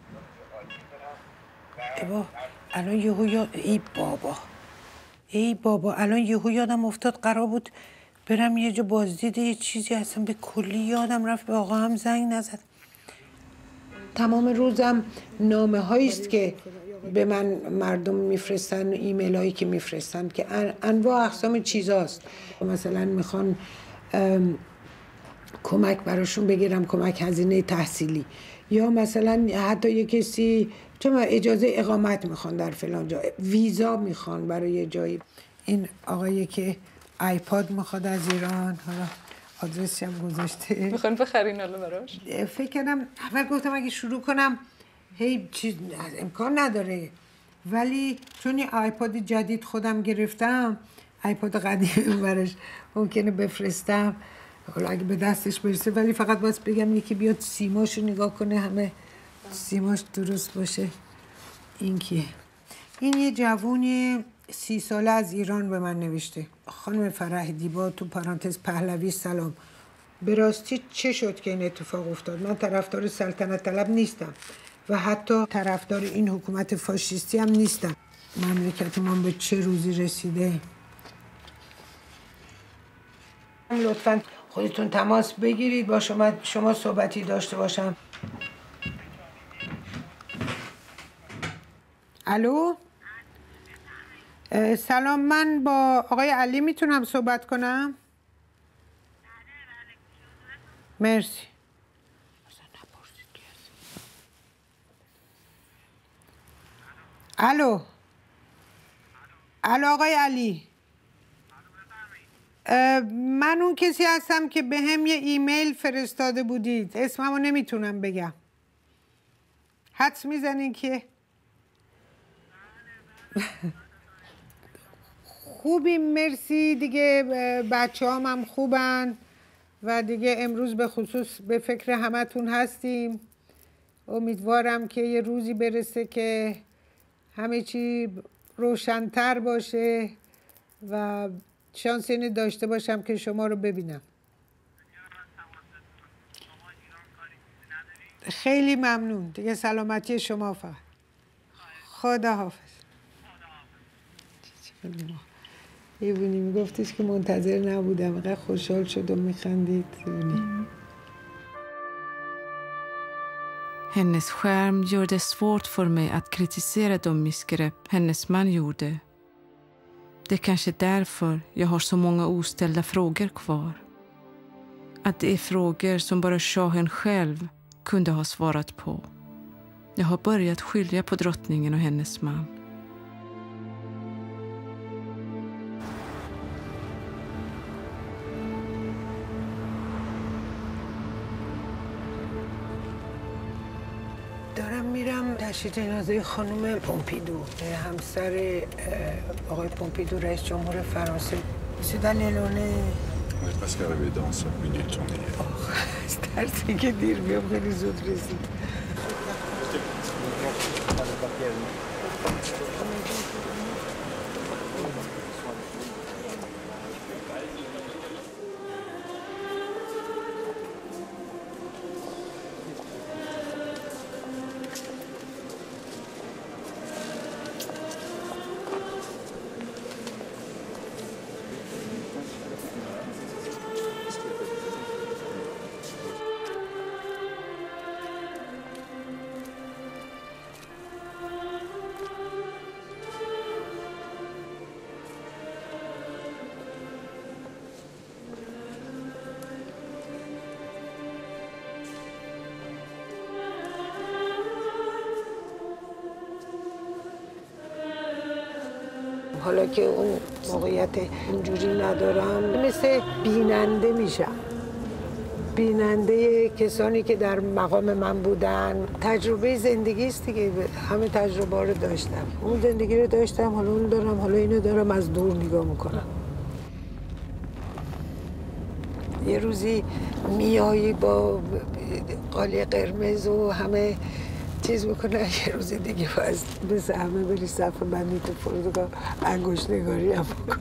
بابا الان یهو یا ای بابا ای بابا الان یهو یادم افتاد قرار بود برم یه جا بازدید یه چیزی، اصلا به کلی یادم رفت، به آقا هم زنگ نزد. تمام روزم نامه هایی است که به من مردم میفرستن، ایمیل هایی که میفرستن که انواع اقسام چیزاست. مثلا میخوان کمک براشون بگیرم، کمک هزینه تحصیلی، یا مثلا حتی یه کسی چون اجازه اقامت میخوان در فلان جا، ویزا میخوان برای یه جایی. این آقایی که آیپاد میخواد از ایران، حالا آدرسش هم گذاشته. میخوان بخرین حالا براش؟ فکر کردم اول گفتم اگه شروع کنم هی چیز امکان نداره، ولی چون یه آیپاد جدید خودم گرفتم، آیپاد قدیمی براش ممکنه بفرستم حالا اگه به دستش برسه، ولی فقط باید بگم یکی بیاد سیماشو نگاه کنه همه سیماش درست باشه. این کیه؟ این یه جوونی سی ساله از ایران به من نوشته. خانم فرح دیبا تو پرانتز پهلوی سلام. به راستی چه شد که این اتفاق افتاد؟ من طرفدار سلطنت طلب نیستم، و حتی طرفدار این حکومت فاشیستی هم نیستم. مملکت ما به چه روزی رسیده. لطفاً خودتون تماس بگیرید با شما شما صحبتی داشته باشم. الو؟ سلام، من با آقای علی میتونم صحبت کنم؟ مرسی. الو؟ الو آقای علی؟ من اون کسی هستم که به هم یه ایمیل فرستاده بودید. اسممو نمیتونم بگم. حدس میزنین که خوبیم، مرسی. دیگه بچه هم, هم خوبن و دیگه امروز به خصوص به فکر همتون هستیم. امیدوارم که یه روزی برسه که همه چی روشن‌تر باشه و شانس اینو داشته باشم که شما رو ببینم. خیلی ممنون. دیگه سلامتی شما فقط. خدا حافظ. یه بونی میگفتش که منتظر نبودم، اینقدر خوشحال شد و میخندید. Hennes skärm gör det svårt för mig att kritisera de missgrepp hennes man gjorde. Det är kanske därför jag har så många oställda frågor kvar. Att det är frågor som bara shahen själv kunde ha svarat på. Jag har börjat skilja på drottningen och hennes man. دارم میرم تشییع جنازه خانم پومپیدو، همسر آقای پومپیدو رئیس جمهور فرانسه. سیدن الونه parce qu'elle avait dans cinq minutes on est. از ترسی که دیر بیام خیلی زود رسید. حالا که اون موقعیت اینجوری ندارم، مثل بیننده میشم. بیننده کسانی که در مقام من بودن. تجربه زندگی است دیگه، همه تجربه رو داشتم. اون زندگی رو داشتم، حالا اون دارم، حالا اینو دارم، از دور نگاه میکنم. یه روزی میایی با قالی قرمز و همه چیز میکنه، یه روز دیگه باز مثل همه بری صف بندی تو فرودگاه انگشت نگاری هم بکنه.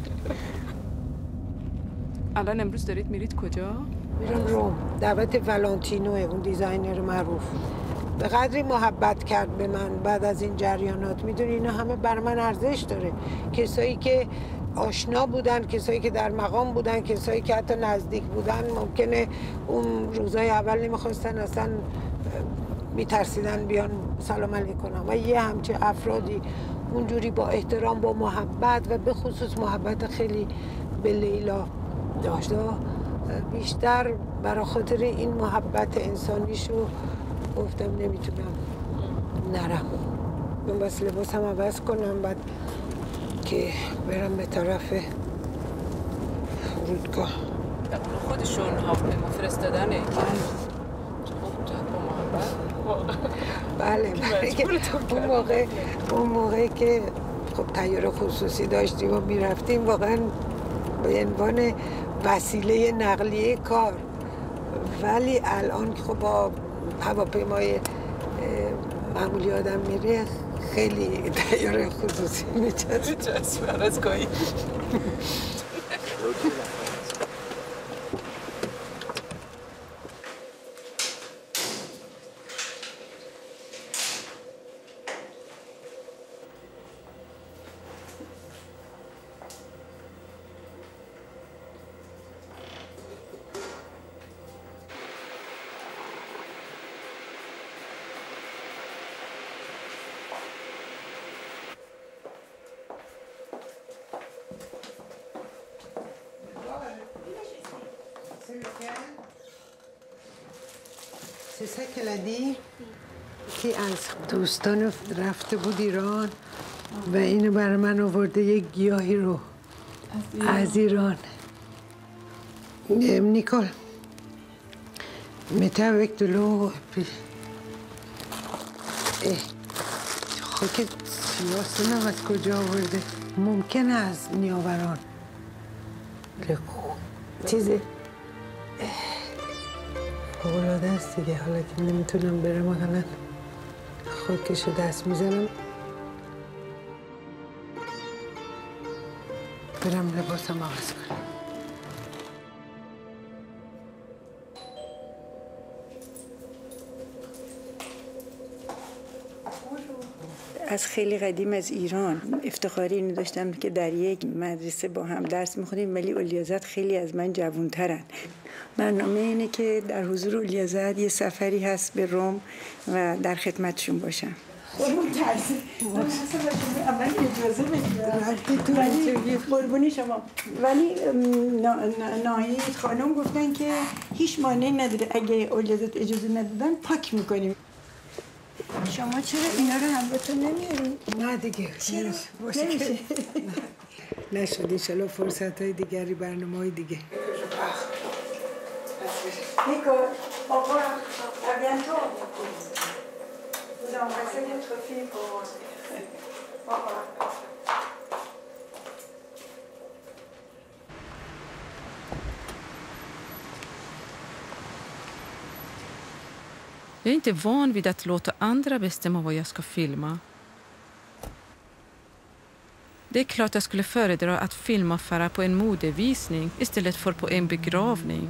الان امروز دارید میرید کجا؟ میرم روم، دعوت ولانتینوه، اون دیزاینر معروف. به قدری محبت کرد به من بعد از این جریانات. میدونی اینا همه بر من ارزش داره. کسایی که آشنا بودن، کسایی که در مقام بودن، کسایی که حتی نزدیک بودن، ممکنه اون روزای اول نمیخواستن، اصلا میترسیدن بیان سلام علیک کنم. و یه همچه افرادی اونجوری با احترام، با محبت و به خصوص محبت خیلی به لیلا داشت. بیشتر برای خاطر این محبت انسانیشو گفتم نمیتونم نرم. من بس لباسم عوض کنم بعد که برم به طرف فرودگاه. خودشون هواپیما فرستادنه. بله اون موقع اون موقع که خب طیاره خصوصی داشتیم و میرفتیم واقعا به عنوان وسیله نقلیه کار. ولی الان که خب با هواپیمای معمولی آدم میره خیلی طیاره خصوصی میچسبه. از گاهی سه کلدی که از دوستان رفته بود ایران و اینو برای من آورده یک گیاهی رو از ایران. نیکول متى avec de l'eau خاک سیاسونم از کجا آورده؟ ممکنه از نیاوران چیزی فوق‌العاده است دیگه. حالا که نمیتونم برم مثلا خاکشو دست میزنم برم لباسم عوض کنم. از خیلی قدیم از ایران افتخاری اینو داشتم که در یک مدرسه با هم درس می‌خونیم، ولی اولیازاد خیلی از من جوان‌ترن. برنامه اینه که در حضور اولیازاد یه سفری هست به روم و در خدمتشون باشم. قربون ترسی اول اجازه بدید ولی قربونی شما، ولی ناهید خانم گفتن که هیچ مانعی نداره اگه اولیازاد اجازه ندادن پاک میکنیم. شما چرا اینا رو همراهتون نمیارین؟ نه دیگه چرا؟ نمیشه. نشد انشالله فرصت های دیگری برنامه های دیگه. نیکو آقا ابیانتو بودم بسه یه تروفی آقا Jag är inte van vid att låta andra bestämma vad jag ska filma. Det är klart jag skulle föredra att filma fara på en modevisning istället för på en begravning.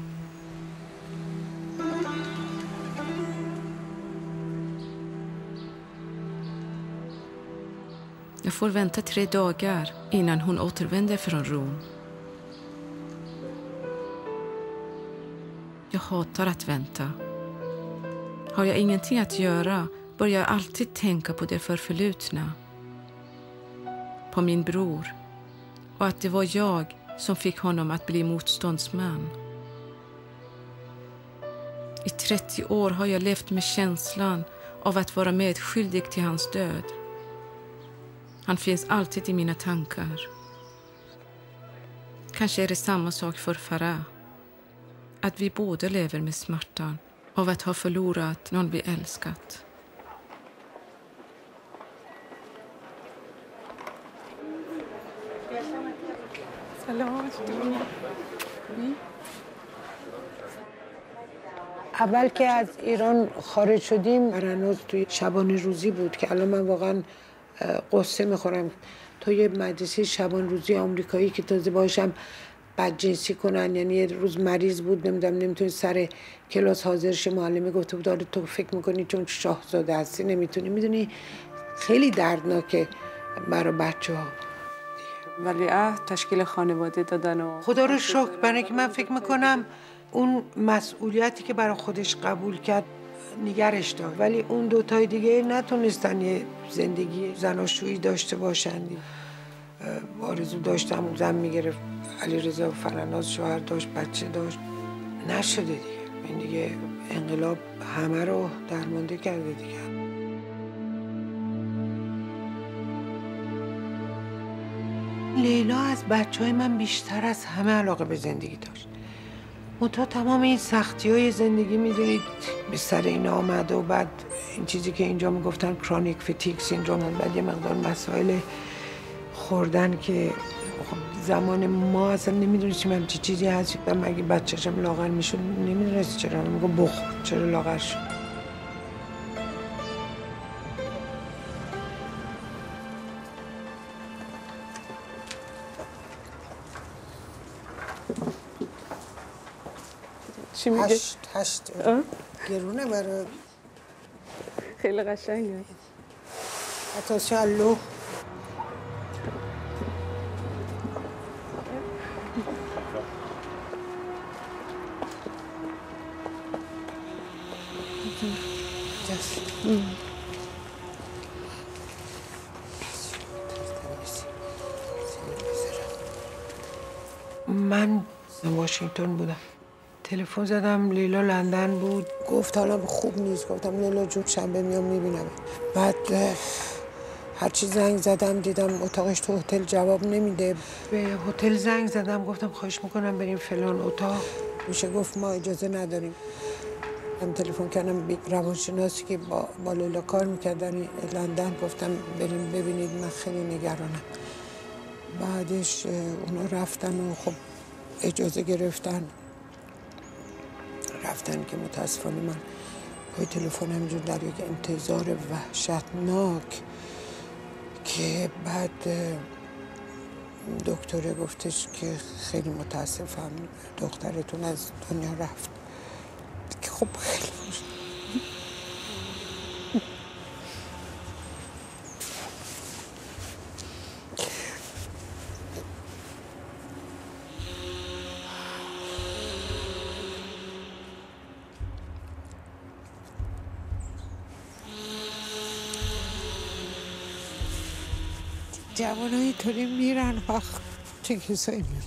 Jag får vänta tre dagar innan hon återvänder från Rom. Jag hatar att vänta. Har jag ingenting att göra börjar jag alltid tänka på det förflutna. På min bror. Och att det var jag som fick honom att bli motståndsman. I trettio år har jag levt med känslan av att vara medskyldig till hans död. Han finns alltid i mina tankar. Kanske är det samma sak för Farah. Att vi båda lever med smärtan av att ha förlorat någon vi älskat. اول که از ایران خارج شدیم برنامه توی شبانه روزی بود که الان من واقعا قصه میخورم. توی مدرسه شبانه روزی آمریکایی که تازه باشم بدجنسی کنن، یعنی یه روز مریض بود نمیدونم نمیتونی سر کلاس حاضر شه، معلمی گفته بود آره تو فکر میکنی چون شاهزاده هستی نمیتونی. میدونی خیلی دردناکه برای بچه ها. ولی عهد تشکیل خانواده دادن و خدا رو شکر، برای که من فکر میکنم اون مسئولیتی که برای خودش قبول کرد نگرش داشت، ولی اون دوتای دیگه نتونستن یه زندگی زناشویی داشته باشن. آرزو داشتم زن میگرفت، علیرضا فرناز شوهر داشت، بچه داشت، نشده دیگه. این دیگه انقلاب همه رو درمانده کرده دیگه. لیلا از بچه های من بیشتر از همه علاقه به زندگی داشت. منتها تمام این سختی های زندگی میدونید به سر این آمد و بعد این چیزی که اینجا میگفتن کرونیک فتیگ سیندروم، بعد یه مقدار مسائل خوردن که خب زمان ما اصلا نمیدونستیم همچی چیزی هست. مگه بچه‌شم لاغر میشد نمیدونست چرا، میگو بخور چرا لاغر شد. چی میگه؟ هشت هشت گرونه برای خیلی قشنگه. حتی شلو من واشنگتن بودم، تلفن زدم، لیلا لندن بود. گفت حالا خوب نیست. گفتم لیلا جون شنبه میام میبینم. بعد هرچی زنگ زدم دیدم اتاقش تو هتل جواب نمیده. به هتل زنگ زدم گفتم خواهش میکنم بریم فلان اتاق. میشه گفت ما اجازه نداریم. من تلفن کردم به روانشناسی که با, با لیلا کار میکردن لندن، گفتم بریم ببینید، من خیلی نگرانم. بعدش اونا رفتن و خب اجازه گرفتن رفتن که متاسفانه من پای تلفن همینجور در یک انتظار وحشتناک که بعد دکتره گفتش که خیلی متاسفم دخترتون از دنیا رفت. که خب خیلی جوان های اینطوری میرن وقت چه کسایی میمونن.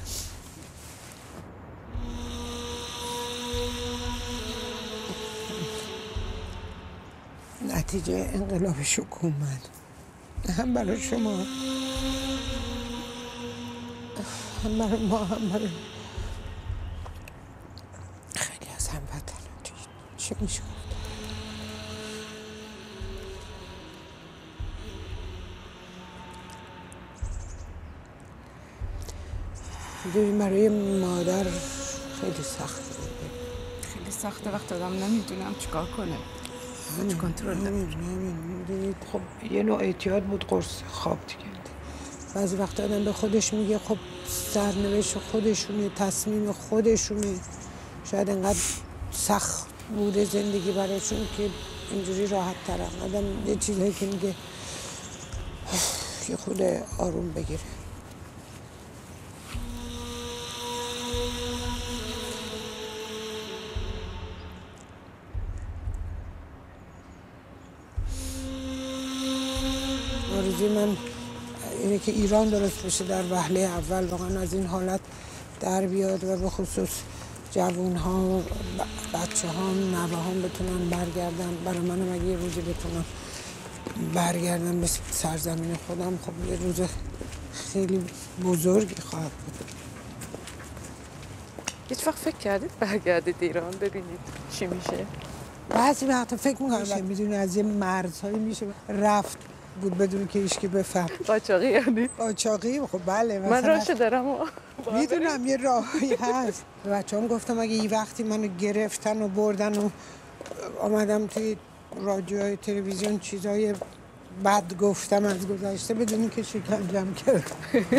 نتیجه انقلاب حکومت هم برای شما هم برای ما هم برای خیلی از هموطنان چی میشه گفت. ببین برای مادر خیلی سخته. خیلی سخته وقت آدم نمیدونم چیکار کنه. همین کنترل نمیدونید. خب یه نوع اعتیاد بود، قرص خواب دیگه. بعضی وقت آدم به خودش میگه خب سرنوشت خودشونه، تصمیم خودشونه، شاید انقدر سخت بوده زندگی براشون که اینجوری راحت ترم. آدم یه چیزایی که میگه یه خود آروم بگیره. آرزوی من اینه که ایران درست بشه در وهله اول، واقعا از این حالت در بیاد و به خصوص جوون ها، بچه ها، نوه ها بتونن برگردن. برای منم اگه یه روزی بتونم برگردم به سرزمین خودم، خب یه روز خیلی بزرگی خواهد بود. هیچ وقت فکر کردید برگردید ایران ببینید چی میشه؟ بعضی وقتا فکر میکنم میدونی از یه مرزهایی میشه رفت بود بدون که هیچکی بفهم. قاچاقی یعنی؟ قاچاقی خب بله. من راهشو دارم و میدونم یه راهی هست. بچه هم گفتم اگه یه وقتی منو گرفتن و بردن و آمدم توی رادیوهای تلویزیون چیزای بد گفتم از گذشته بدونی که شکنجم کرد.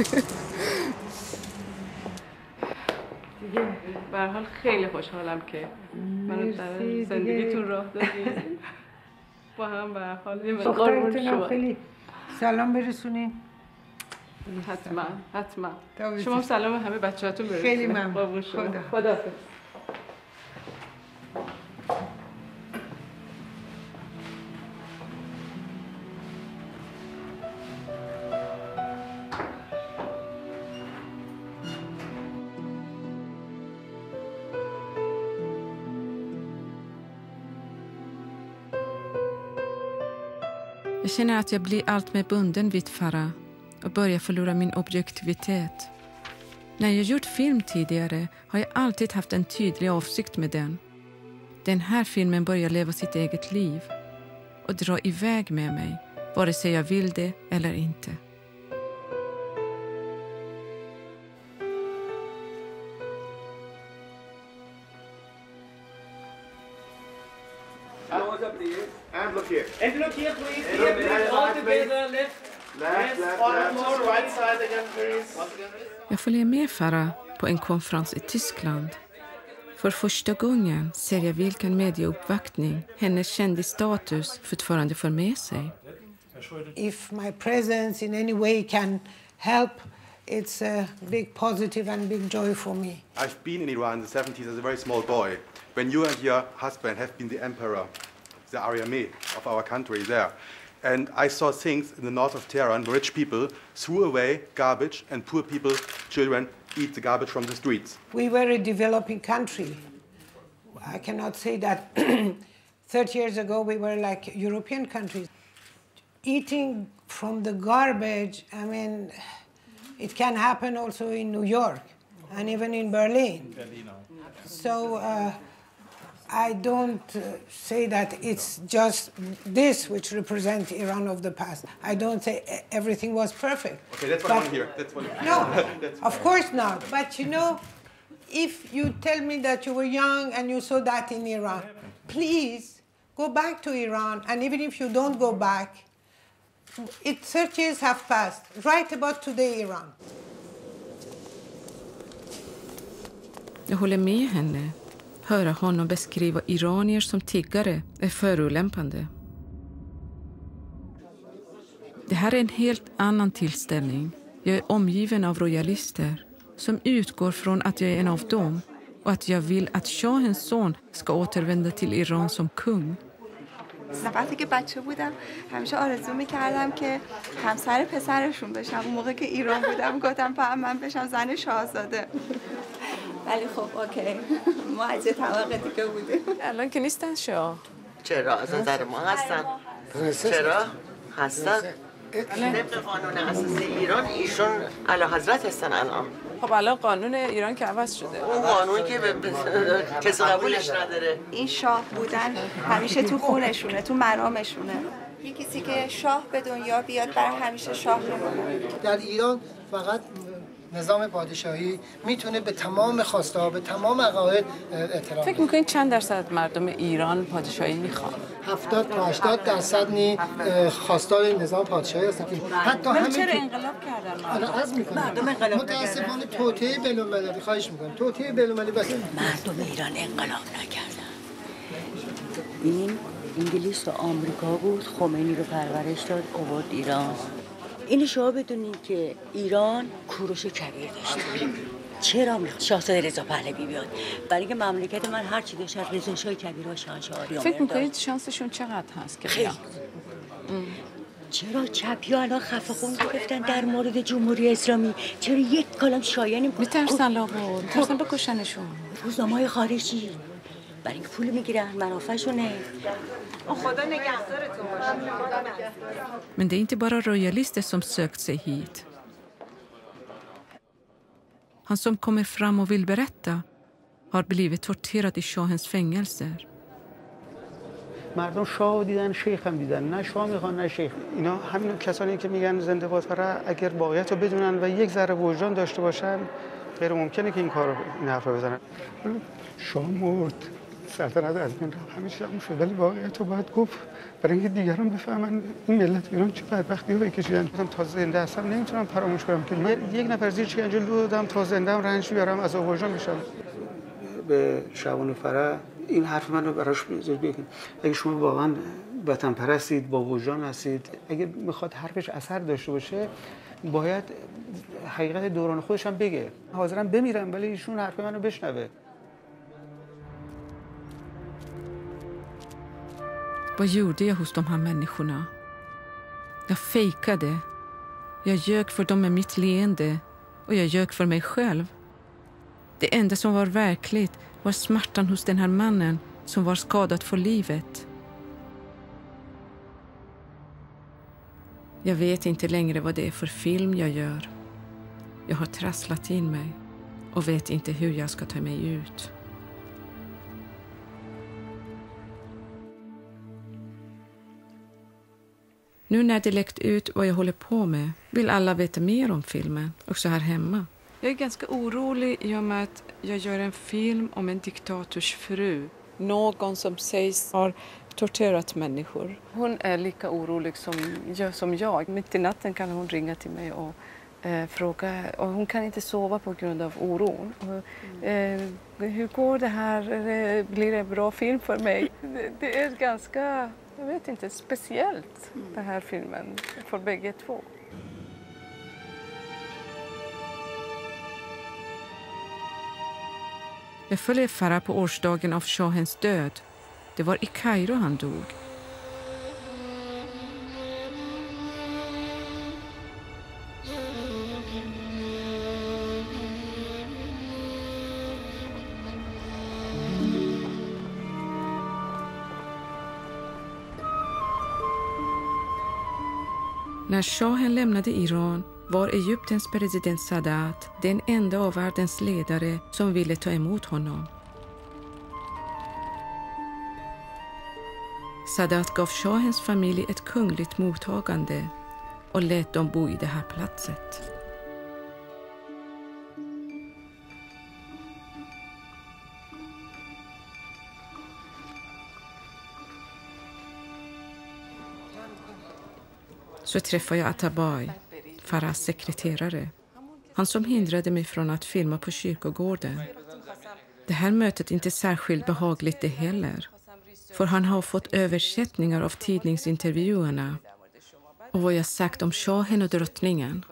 به هر حال خیلی خوشحالم که منو در زندگیتون راه دادید. با هم به هر حال یه مقدار شما خیلی سلام برسونین. حتما حتما. شما سلام همه بچه‌هاتون برسونین. خیلی ممنون. خدا خداحافظ. Jag känner att jag blir allt mer bunden vid Farah och börjar förlora min objektivitet. När jag gjort film tidigare har jag alltid haft en tydlig avsikt med den. Den här filmen börjar leva sitt eget liv och dra iväg med mig, vare sig jag vill det eller inte. And look here. And look here, please. Here, please. All together. Left. Left, left, left. More right side again, please. Jag följer med Farah på en konferens i Tyskland. För första gången ser jag vilken medieuppvaktning hennes kändisstatus fortfarande för med sig. If my presence in any way can help, it's a big positive and big joy for me. I've been in Iran in the seventies as a very small boy. When you and your husband have been the emperor, the Ariameh of our country there. And I saw things in the north of Tehran where rich people threw away garbage and poor people, children, eat the garbage from the streets. We were a developing country. I cannot say that thirty years ago we were like European countries. Eating from the garbage, I mean, it can happen also in New York and even in Berlin. So uh, I don't uh, say that it's just this which represents Iran of the past. I don't say everything was perfect. Okay, that's what but, I want to hear. That's what no, that's of course not. But you know, if you tell me that you were young and you saw that in Iran, please go back to Iran. And even if you don't go back, it thirty years have passed. Write about today Iran. Jag håller med henne. Höra honom beskriva iranier som tiggare är förolämpande. Det här är en helt annan tillställning. Jag är omgiven av royalister som utgår från att jag är en av dem och att jag vill att shahens son ska återvända till Iran som kung. وقتی که بچه بودم همیشه آرزو می‌کردم که همسر پسرشون بشم. اون موقع که ایران بودم گفتم فقط من بشم زن شاهزاده. ولی خب اوکی ما از طبقه دیگه بودیم. الان که نیستن شاه. چرا از نظر ما هستن؟ چرا هستن؟ طبق قانون اساسی ایران ایشون اعلیحضرت هستن الان. خب الان قانون ایران که عوض شده. اون قانون که کسی قبولش نداره. این شاه بودن همیشه تو خونشونه، تو مرامشونه. یه کسی که شاه به دنیا بیاد برای همیشه شاه بمونه. در ایران فقط نظام پادشاهی میتونه به تمام خواسته‌ها به تمام عقاید احترام. فکر می‌کنید چند درصد مردم ایران پادشاهی میخوان؟ هفتاد تا هشتاد درصد نی خواستار نظام پادشاهی هستن که حتی همین چرا انقلاب کردن الان عرض می‌کنم متأسفانه توطئه بین‌المللی خواهش می‌کنم توطئه بین‌المللی بس مردم ایران انقلاب نکردن. این انگلیس و آمریکا بود، خمینی رو پرورش داد آورد ایران. این شما بدونین که ایران کوروش کبیر داشته. چرا میخواد شاهزاده رضا پهلوی بیاد؟ برای اینکه مملکت من هر چی داشت رضا شاه کبیر و شاهنشاه آریامر. فکر می‌کنید شانسشون چقدر هست که خیلی؟ چرا چپیا الان خفه خون گرفتن در مورد جمهوری اسلامی؟ چرا یک کلام شایانی میترسن لابد میترسن بکشنشون؟ روزنامه‌های خارجی برای اینکه پول میگیرن منافعشونه. خدا نگهدارتون باشه. Men det är inte bara royalister som sökt sig hit. Han som kommer fram och vill berätta har blivit torterad i shahens fängelser. مردم شاه دیدن شیخ هم دیدن، نه شاه میخوان نه شیخ. اینا همین کسانی که میگن زنده باد فره اگر واقعیت رو بدونن و یک ذره وجدان داشته باشن غیر ممکنه که این کارو این حرف رو بزنن. شاه مرد، سلطنت از بین رفت، همه چیز تموم شد، ولی واقعیت رو باید گفت برای اینکه دیگران بفهمن این ملت ایران چه بدبختی رو کشیدن. گفتم تا زنده هستم نمیتونم فراموش کنم که من یک نفر زیر شکنجه دادم تا زنده هم رنج بیارم از آوردن میشم. به شعبان فره این حرف من رو براش بگین. اگه شما واقعا وطن پرستید با وجدان هستید، اگه میخواد حرفش اثر داشته باشه باید حقیقت دوران خودش هم بگه. حاضرم بمیرم ولی ایشون حرف منو بشنوه. Vad gjorde jag hos de här människorna? Jag fejkade. Jag ljög för dem med mitt leende och jag ljög för mig själv. Det enda som var verkligt var smärtan hos den här mannen som var skadad för livet. Jag vet inte längre vad det är för film jag gör. Jag har trasslat in mig och vet inte hur jag ska ta mig ut. Nu när det läckt ut vad jag håller på med vill alla veta mer om filmen, också här hemma. Jag är ganska orolig i och med att jag gör en film om en diktators fru. Någon som sägs har torterat människor. Hon är lika orolig som jag. Som jag. Mitt i natten kan hon ringa till mig och eh, fråga. Och hon kan inte sova på grund av oron. Och, eh, hur går det här? Blir det en bra film för mig? Det, det är ganska, jag vet inte, speciellt den här filmen för bägge två. Jag följer Farah på årsdagen av shahens död. Det var i Kairo han dog. När shahen lämnade Iran var Egyptens president Sadat den enda av världens ledare som ville ta emot honom. Sadat gav shahens familj ett kungligt mottagande och lät dem bo i det här platset. Så träffade jag Atabay, Farahs sekreterare. Han som hindrade mig från att filma på kyrkogården. Det här mötet är inte särskilt behagligt det heller. För han har fått översättningar av tidningsintervjuerna och vad jag sagt om shahen och drottningen.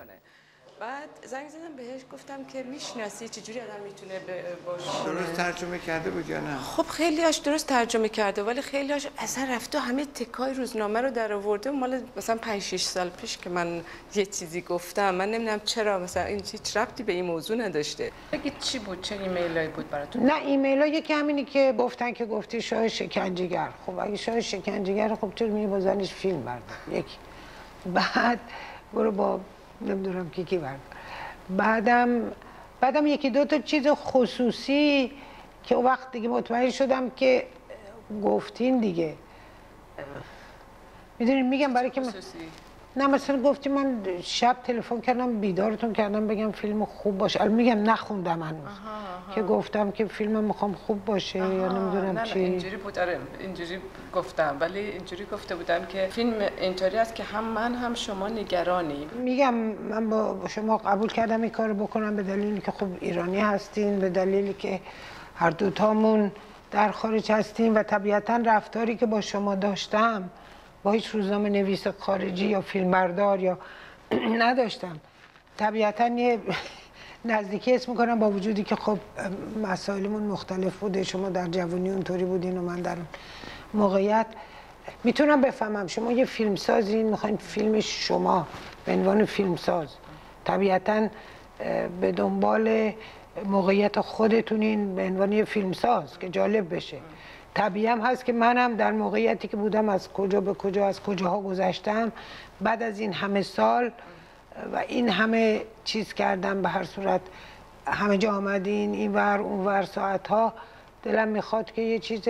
درست ترجمه کرده بود یا نه؟ خب خیلی‌هاش درست ترجمه کرده ولی خیلی‌هاش اصلا رفته همه تکای روزنامه رو در آورده مال مثلا پنج شش سال پیش که من یه چیزی گفتم من نمیدونم چرا مثلا این هیچ ربطی به این موضوع نداشته. بگید چی بود چه ایمیلایی بود براتون؟ نه ایمیلا یکی همینی که گفتن که گفتی شاه شکنجهگر. خب اگه شاه شکنجهگر خب چرا میگی بازنش فیلم بردار؟ یکی بعد برو با نمیدونم کی کی بردار. بعدم بعدم یکی دو تا چیز خصوصی که اون وقت دیگه مطمئن شدم که گفتین دیگه. میدونین میگم برای که من... نه مثلا گفتی من شب تلفن کردم بیدارتون کردم بگم فیلم خوب باشه. الان میگم نخوندم هنوز که گفتم که فیلم میخوام خوب باشه یا نمیدونم نه چی. نه اینجوری بود آره اینجوری گفتم ولی اینجوری گفته بودم که فیلم اینطوری است که هم من هم شما نگرانیم. میگم من با شما قبول کردم این کارو بکنم به دلیلی که خب ایرانی هستین به دلیلی که هر دوتامون در خارج هستیم و طبیعتا رفتاری که با شما داشتم با هیچ روزنامه نویس خارجی یا فیلمبردار یا نداشتم. طبیعتا یه نزدیکی اسم میکنم با وجودی که خب مسائلمون مختلف بوده. شما در جوانی اونطوری بودین و من در اون موقعیت میتونم بفهمم شما یه فیلمسازین میخواین فیلم شما به عنوان فیلمساز طبیعتا به دنبال موقعیت خودتونین به عنوان یه فیلمساز که جالب بشه. طبیعی هم هست که منم در موقعیتی که بودم از کجا به کجا از کجاها گذشتم بعد از این همه سال و این همه چیز کردم به هر صورت همه جا آمدین این ور اون ور ساعت ها دلم میخواد که یه چیز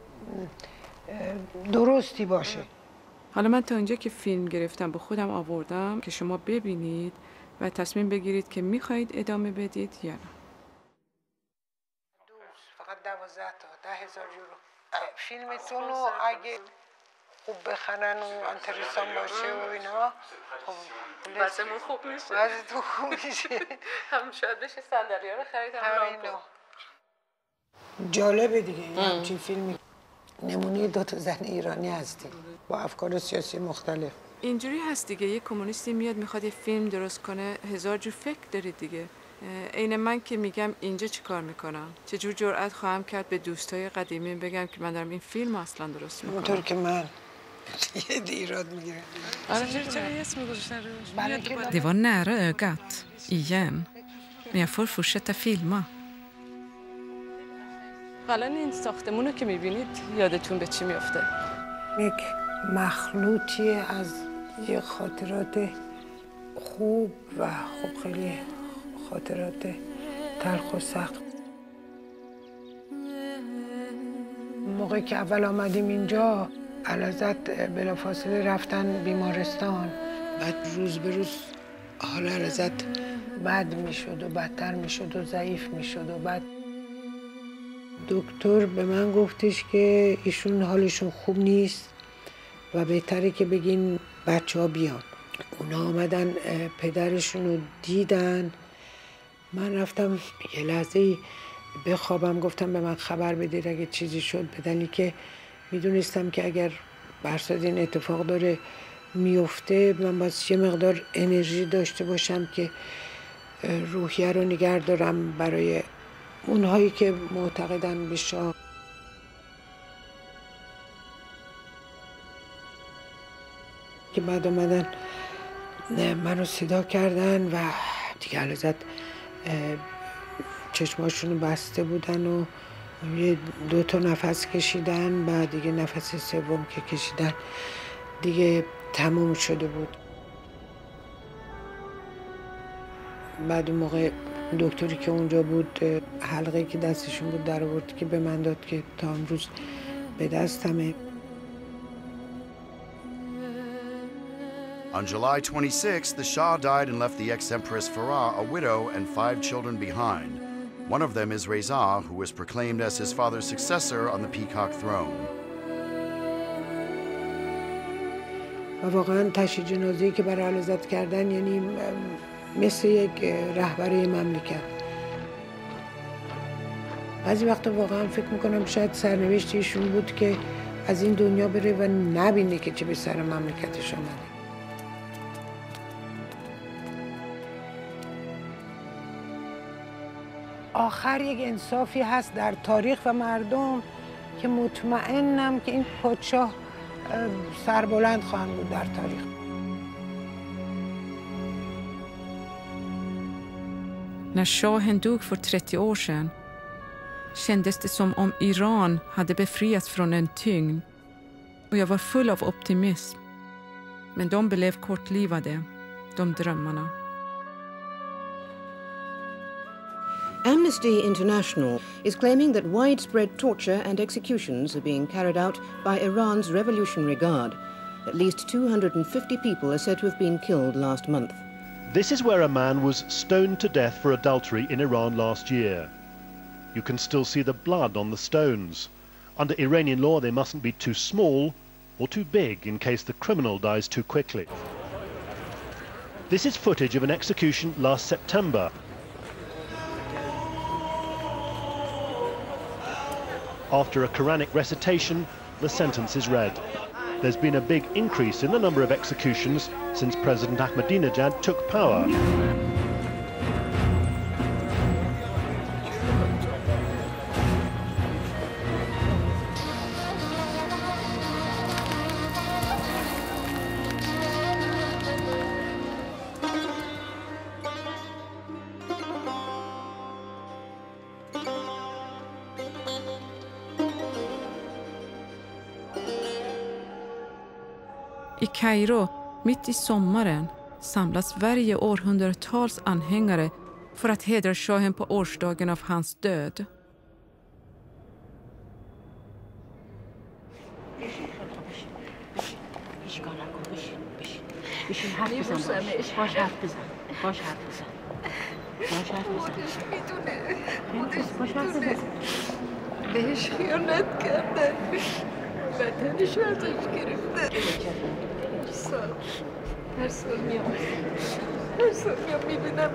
درستی باشه. حالا من تا اینجا که فیلم گرفتم به خودم آوردم که شما ببینید و تصمیم بگیرید که میخواهید ادامه بدید یا نه. فقط دوازده تا ده هزار یورو. فیلمتون رو اگه خوب بخرن و انترسان باشه و اینا خب وضعمون خوب میشه. وضعتون خوب میشه. هم شاید بشه صندلی ها رو خرید هم لامپو. جالبه دیگه این همچین فیلمی. نمونه دو تا زن ایرانی هستیم با افکار سیاسی مختلف. اینجوری هست دیگه یه کمونیستی میاد میخواد یه فیلم درست کنه هزار جور فکر دارید دیگه. عین من که میگم اینجا چی کار میکنم چجور جرأت خواهم کرد به دوستای قدیمی بگم که من دارم این فیلم اصلا درست میکنم اونطور که من یه ایراد میگیره. Det var nära ögat, igen. Men jag får fortsätta filma. الان این ساختمون رو که میبینید یادتون به چی میفته؟ یک مخلوطی از یه خاطرات خوب و خوب خیلی خاطرات تلخ و سخت. موقعی که اول آمدیم اینجا علازت بلافاصله رفتن بیمارستان بعد روز به روز حال علازت بد میشد و بدتر میشد و ضعیف میشد و بعد دکتر به من گفتش که ایشون حالشون خوب نیست و بهتره که بگین بچه ها بیان. اونا آمدن پدرشون رو دیدن. من رفتم یه لحظه بخوابم گفتم به من خبر بدید اگه چیزی شد به دلیلی که میدونستم که اگر برصد این اتفاق داره میفته من باید یه مقدار انرژی داشته باشم که روحیه رو نگه دارم برای اونهایی که معتقدن به شاه. که بعد آمدن منو صدا کردن و دیگه علازت چشماشونو بسته بودن و یه دو تا نفس کشیدن بعد دیگه نفس سوم که کشیدن دیگه تموم شده بود. بعد اون موقع دکتری که اونجا بود حلقه که دستشون بود در آورد که به من داد که تا امروز به دستمه. On July twenty-sixth, the Shah died and left the ex-Empress Farah a widow and five children behind. One of them is Reza, who was proclaimed as his father's successor on the Peacock throne. و واقعا تشییع جنازه‌ای که برای اعلیحضرت کردن یعنی مثل یک رهبری مملکت. بعضی وقتا واقعا فکر میکنم شاید سرنوشت ایشون بود که از این دنیا بره و نبینه که چه به سر مملکتش آمده. آخر یک انصافی هست در تاریخ و مردم که مطمئنم که این پادشاه سربلند خواهند بود در تاریخ. När shahen dog för trettio år sedan kändes det som om Iran hade befriats från en tyngd och jag var full av optimism. Men de blev kortlivade, de drömmarna. Amnesty International is claiming that widespread torture and executions are being carried out by Iran's Revolutionary Guard. At least two hundred fifty people are said to have been killed last month. This is where a man was stoned to death for adultery in Iran last year. You can still see the blood on the stones. Under Iranian law, they mustn't be too small or too big in case the criminal dies too quickly. This is footage of an execution last September. After a Quranic recitation, the sentence is read. There's been a big increase in the number of executions since President Ahmadinejad took power. I Kairo, mitt i sommaren, samlas varje år hundratals anhängare för att hedra shahen på årsdagen av hans död. بهش خیانت کرده وطنش ازش گرفته سال هر سال میام هر سال میام میبینم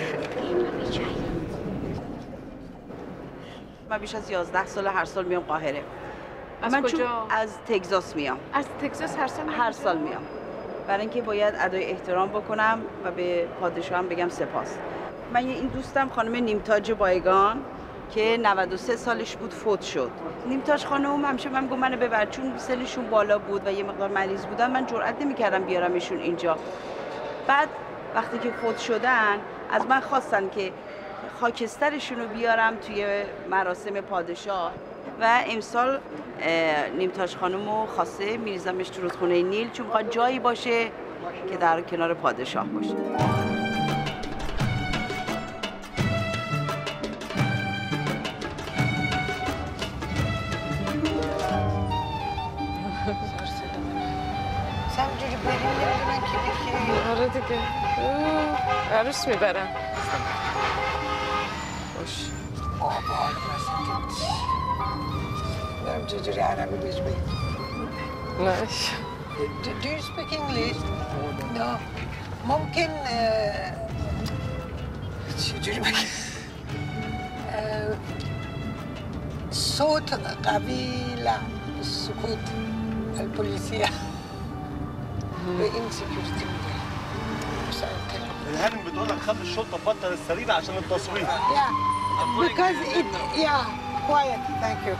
من بیش از یازده سال هر سال میام قاهره. از من کجا؟ از تگزاس میام. از تگزاس هر سال هر سال میام برای اینکه باید ادای احترام بکنم و به پادشاهم بگم سپاس. من یه این دوستم خانم نیمتاج بایگان که نود و سه سالش بود فوت شد. نیمتاج خانم همیشه من گفت منو ببر چون سنشون بالا بود و یه مقدار مریض بودن من جرئت نمی‌کردم بیارمشون اینجا. بعد وقتی که فوت شدن از من خواستن که خاکسترشون رو بیارم توی مراسم پادشاه و امسال نیمتاج خانم رو خواسته میریزمش تو رودخونه نیل چون می‌خواد جایی باشه که در کنار پادشاه باشه. آره دیگه عروس میبرم باش دارم چجوری عربی بهش بگم نش Do you speak English? No. ممکن چجوری بگم صوت قوی لا سکوت الپلیسیه به این سیکیوریتی میده الهانم بتقول لك خلي الشرطه تبطل السرير عشان التصوير. Yeah, because it, yeah, quiet, thank you.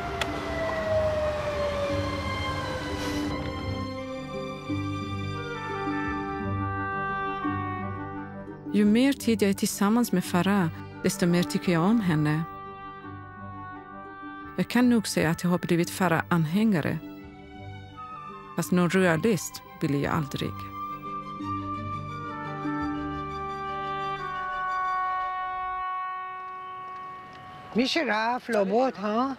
Ju mer tid jag är tillsammans med Farah, desto mer tycker jag om henne. Jag kan nog säga att jag har blivit Farah-anhängare. Fast någon royalist blir jag aldrig. میشه رفت لابد ها؟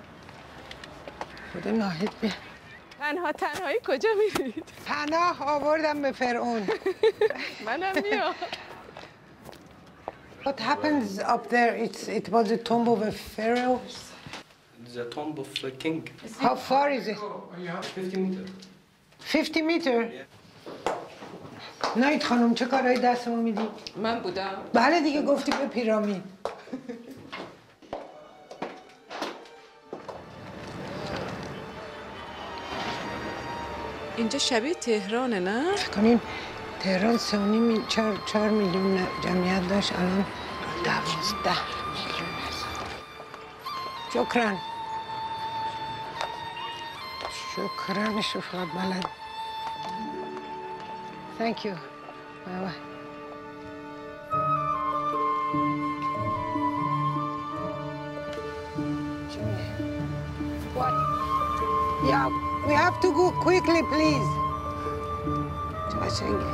خدا ناهید بیا. تنها تنهایی کجا میرید؟ پناه آوردم به فرعون. منم میام. What happens up there? It's, it was a tomb of a pharaoh. It's a tomb of a king. How far is it? fifty meters. fifty meter? نایت خانم چه کارهای دستمو میدی؟ من بودم. بله دیگه گفتی به پیرامید. اینجا شبیه تهرانه نه؟ فکر کنین تهران سه و نیم چهار چهار میلیون جمعیت داشت الان دوازده میلیون هست. شکرا. شکرا شفاعت بلد. Thank you. Bye bye. What? Yeah, we have to go quickly, please. Touching.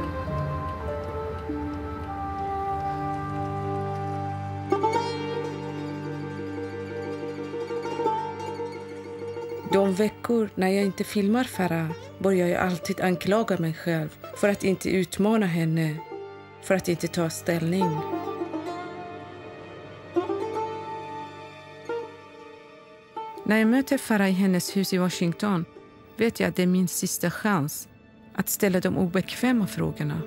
De veckor när jag inte filmar Farah börjar jag alltid anklaga mig själv för att inte utmana henne, för att inte ta ställning. När jag möter Farah i hennes hus i Washington vet jag att det är min sista chans att ställa de obekväma frågorna.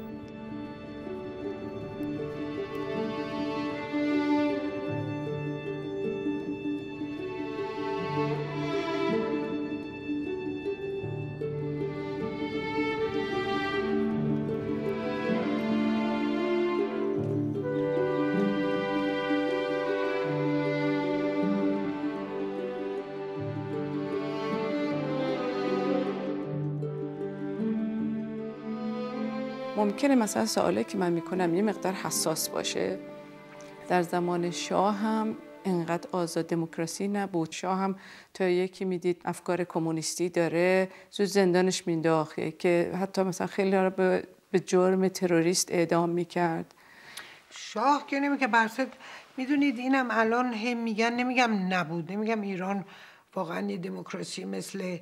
ممکنه مثلا سوالی که من میکنم یه مقدار حساس باشه. در زمان شاه هم انقدر آزاد دموکراسی نبود. شاه هم تا یکی میدید افکار کمونیستی داره زود زندانش مینداخته که حتی مثلا خیلی رو به, به جرم تروریست اعدام میکرد. شاه که نمیگه برصد میدونید اینم الان هم میگن، نمیگم نبود، نمیگم ایران واقعا یه دموکراسی مثل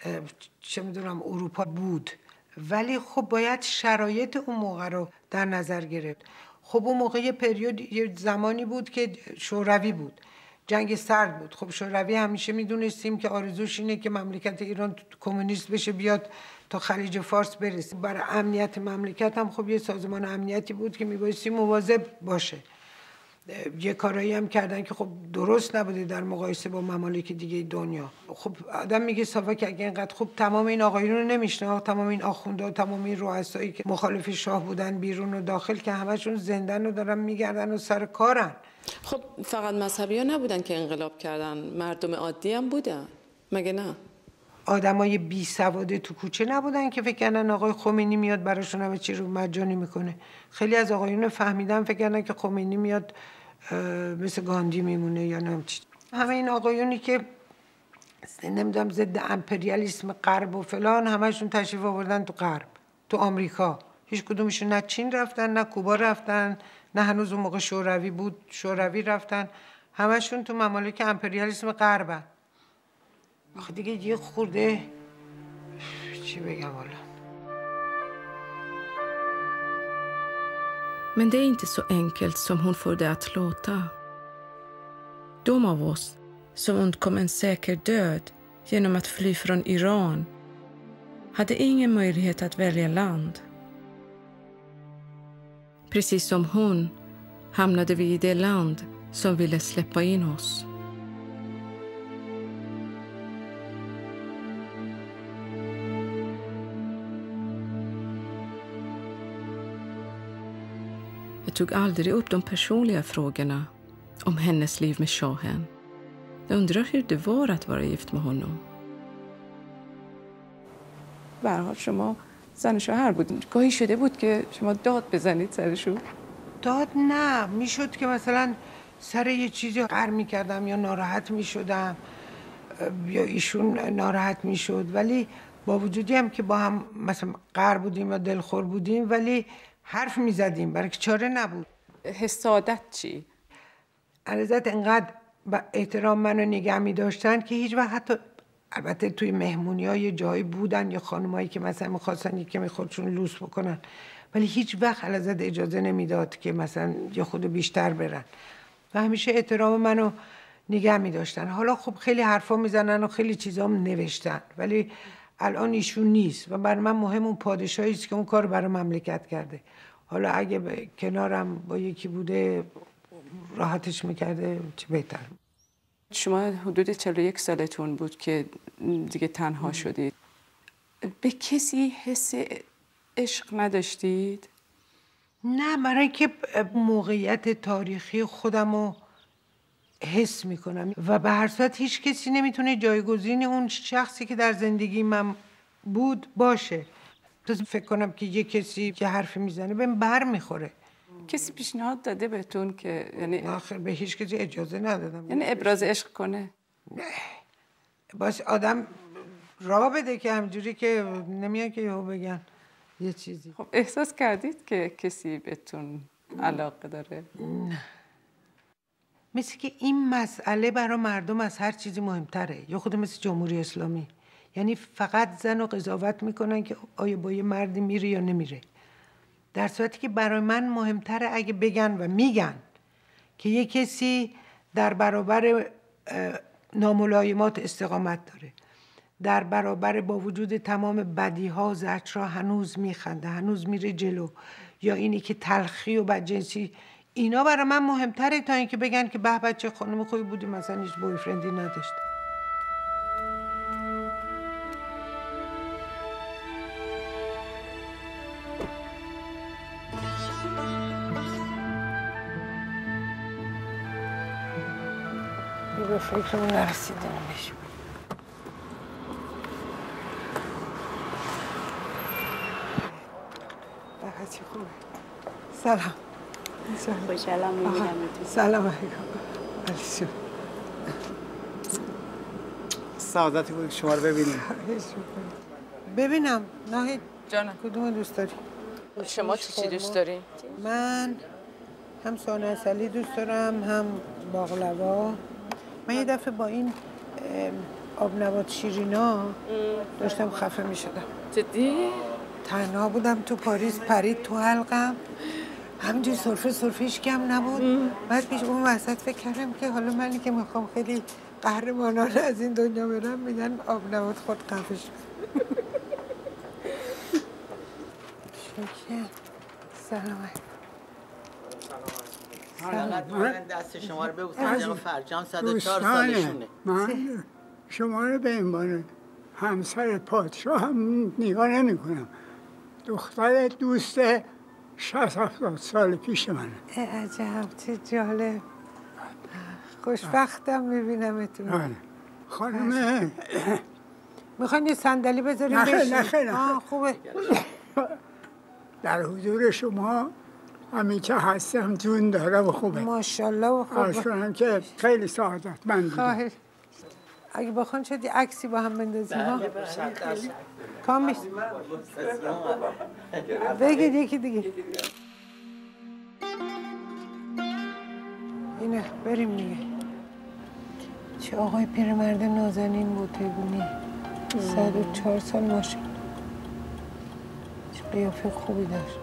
چه میدونم اروپا بود، ولی خب باید شرایط اون موقع رو در نظر گرفت. خب اون موقع یه پریود، یه زمانی بود که شوروی بود، جنگ سرد بود. خب شوروی همیشه میدونستیم که آرزوش اینه که مملکت ایران کمونیست بشه، بیاد تا خلیج فارس برسه. برای امنیت مملکت هم خب یه سازمان امنیتی بود که میبایستی مواظب باشه. یه کارایی هم کردن که خب درست نبوده در مقایسه با ممالک دیگه دنیا. خب آدم میگه صافا که اگه اینقدر خوب تمام این آقایون رو نمیشناخت، تمام این آخونده، تمام این رؤسایی که مخالف شاه بودن بیرون و داخل که همشون زندن و دارن میگردن و سر کارن. خب فقط مذهبی ها نبودن که انقلاب کردن، مردم عادی هم بودن، مگه نه؟ آدمای بی سواده تو کوچه نبودن که فکر کردن آقای خمینی میاد براشون همه چی رو مجانی میکنه. خیلی از آقایون فهمیدن فکر کردن که خمینی میاد مثل گاندی میمونه یا نه چی. همه این آقایونی که نمیدونم ضد امپریالیسم غرب و فلان، همشون تشریف آوردن تو غرب، تو آمریکا. هیچ کدومشون نه چین رفتن، نه کوبا رفتن، نه هنوز اون موقع شوروی بود شوروی رفتن. همشون تو ممالک امپریالیسم غربن. آخه دیگه یه خورده چی بگم والا. Men det är inte så enkelt som hon får det att låta. De av oss som undkom en säker död genom att fly från Iran hade ingen möjlighet att välja land. Precis som hon hamnade vi i det land som ville släppa in oss. Jag tog aldrig upp de personliga frågorna om hennes liv med shahen. Jag undrar hur det var att vara gift med honom. به هر حال شما زن شوهر بودین، گاهی شده بود که شما داد بزنید سرشون؟ داد نه، میشد که مثلا سر یه چیزی قر میکردم یا ناراحت میشدم یا ایشون ناراحت میشد، ولی با وجودی هم که با هم مثلا قر بودیم یا دلخور بودیم ولی حرف میزدیم برای که چاره نبود. حسادت چی؟ علیزاده انقدر با احترام منو نگه می داشتن که هیچ وقت حتی البته توی مهمونی ها یه جایی بودن یا خانمایی که مثلا میخواستن یکی می خودشون لوس بکنن، ولی هیچ وقت علیزاده اجازه نمیداد که مثلا یه خود بیشتر برن و همیشه احترام منو نگه می داشتن. حالا خب خیلی حرفا میزنن و خیلی چیزا هم نوشتن، ولی الان ایشون نیست و برای من مهم اون پادشاهی است که اون کار برای مملکت کرده. حالا اگه به کنارم با یکی بوده راحتش میکرده چه بهتر. شما حدود چهل و یک سالتون بود که دیگه تنها شدید. به کسی حس عشق نداشتید؟ نه، برای که موقعیت تاریخی خودم رو حس میکنم و به هر صورت هیچ کسی نمیتونه جایگزین اون شخصی که در زندگی من بود باشه. تو فکر کنم که یه کسی که حرف میزنه بهم بر میخوره. کسی پیشنهاد داده بهتون که یعنی آخر به هیچ کسی اجازه ندادم یعنی ابراز عشق کنه؟ نه، باز آدم راه بده که همجوری که نمیان که یهو بگن یه چیزی. خب احساس کردید که کسی بهتون علاقه داره؟ نه، مثل که این مسئله برای مردم از هر چیزی مهمتره. یا خود مثل جمهوری اسلامی، یعنی فقط زن و قضاوت میکنن که آیا با یه مردی میره یا نمیره، در صورتی که برای من مهمتره اگه بگن و میگن که یه کسی در برابر ناملایمات استقامت داره، در برابر با وجود تمام بدیها و زجرها هنوز میخنده، هنوز میره جلو، یا اینی که تلخی و بدجنسی، اینا برای من مهمتره تا اینکه بگن که به بچه خانم خوبی بودی مثلا هیچ بویفرندی نداشت. به فکرمون نرسیدم بشیم. بچه خوبه. سلام. خوشحالم میبینم. سلام علیکم. علیکم. سعادتی بود شما رو ببینیم. ببینم. ناهید جانم. کدوم دوست داری؟ شما چی دوست داری؟ من هم سونا عسلی دوست دارم، هم باقلوا. من یه دفعه با این آب نبات شیرینا داشتم خفه می شدم. جدی؟ تنها بودم تو پاریس، پرید تو حلقم، همینجوری سرفه سرفه هیچ کم نبود. بعد پیش اون وسط فکر کردم که حالا منی که میخوام خیلی قهرمانانه از این دنیا برم، میگن آب نبات خود خفه شد. شکر. سلام. من دست شما رو ببوسم جناب فرجام صد و چهار سالشونه. من شما رو به عنوان همسر پادشاه هم نگاه نمی کنم. دختر دوست شصت هفتاد سال پیش منه. عجب چه جالب. خوشبختم میبینمتون. خانم میخواین یه صندلی بذاریم بشین؟ نه خیلی آه خوبه. در حضور شما همین که هستم جون داره و خوبه. ماشاءالله و خوبه. اصلا که خیلی سعادتمند خواهش. اگه بخوان شد یه عکسی با هم بندازیم ها؟ کامیش بگید یکی دیگه. اینه بریم دیگه. چه آقای پیرمرد نازنین بود بگونی. صد و چهار سال ماشین. چه قیافه خوبی داشت.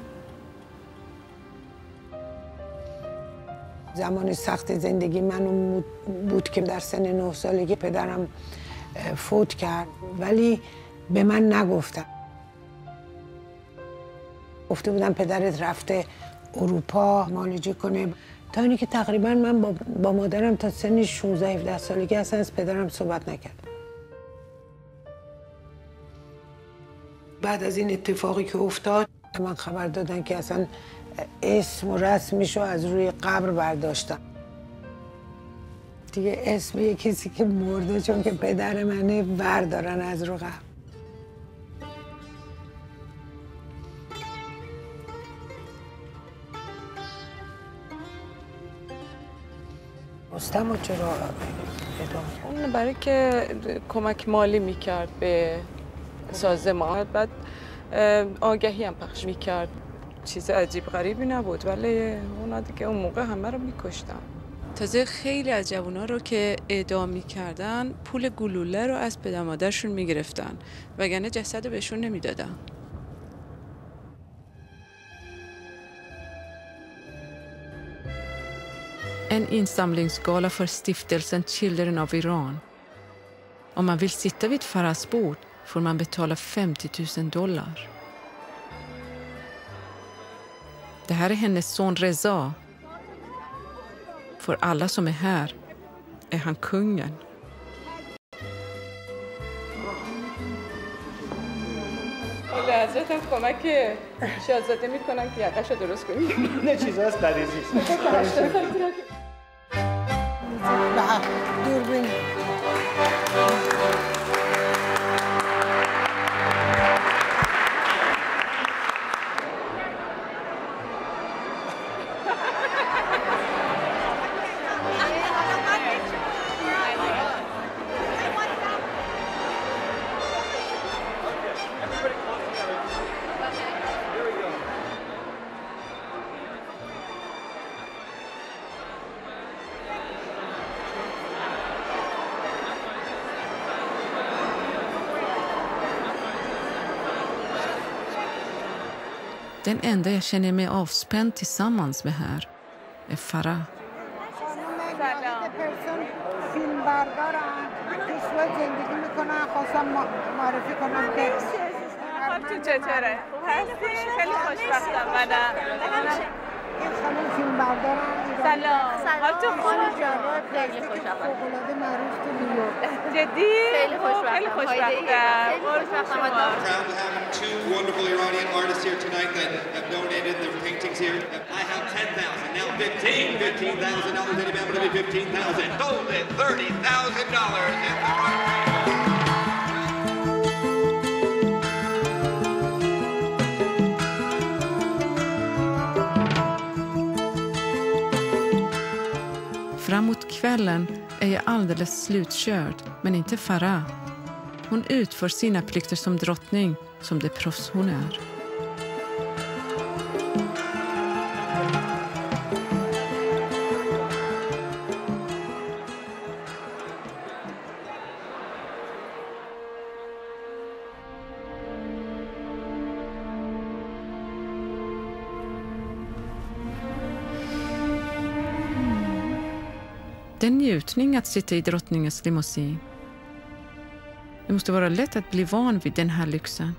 زمان سخت زندگی من بود که در سن نه سالگی پدرم فوت کرد، ولی به من نگفتم. گفته بودم پدرت رفته اروپا معالجه کنه، تا اینی که تقریبا من با, با مادرم تا سن شانزده هفده سالگی اصلا از پدرم صحبت نکردم. بعد از این اتفاقی که افتاد من خبر دادن که اصلا اسم و رسمشو از روی قبر برداشتم. دیگه اسم یه کسی که مرده چون که پدر منه بردارن از رو قبر. رستم رو چرا ادامه اون برای که کمک مالی میکرد به سازمان، بعد آگهی هم پخش میکرد. چیز عجیب غریبی نبود، ولی اونا دیگه اون موقع همه رو میکشتن. تازه خیلی از جوونا رو که اعدام می‌کردن پول گلوله رو از پدر مادرشون می‌گرفتن وگرنه جسد رو بهشون نمیدادن. En insamlingsgala för stiftelsen Children of Iran. Om man vill sitta vid Farahs bord får man betala femtio tusen dollar. Det här är hennes son Reza. För alla som är här är han kungen. حضرتم کمک شاهزاده میکنن که یقه‌شو درست کنیم. نه چیزا از غریزی دوربین Den enda jag känner mig avspänd tillsammans med här är Farah. فیلم بردارن کشور زندگی میکنن خواستم معرفی کنم که حالتون چطوره؟ خوب هستی؟ خیلی خوشبختم منم. این خانم فیلم بردارن سلام. حالتون خوبه؟ خیلی خوشبختم. فوق‌العاده معروف تو نیویورک. جدی؟ خیلی خوشبختم. خیلی خوشبختم. Proud to have two wonderful Iranian artists here tonight that have donated their paintings here. I have ten thousand, now fifteen. fifteen thousand dollars. Anybody want to be fifteen thousand? Sold it. thirty thousand dollars. Framåt kvällen är jag alldeles slutkörd, men inte Farah. Hon utför sina plikter som drottning, som det proffs hon är. Det är en njutning att sitta i drottningens limousin. Det måste vara lätt att bli van vid den här lyxen.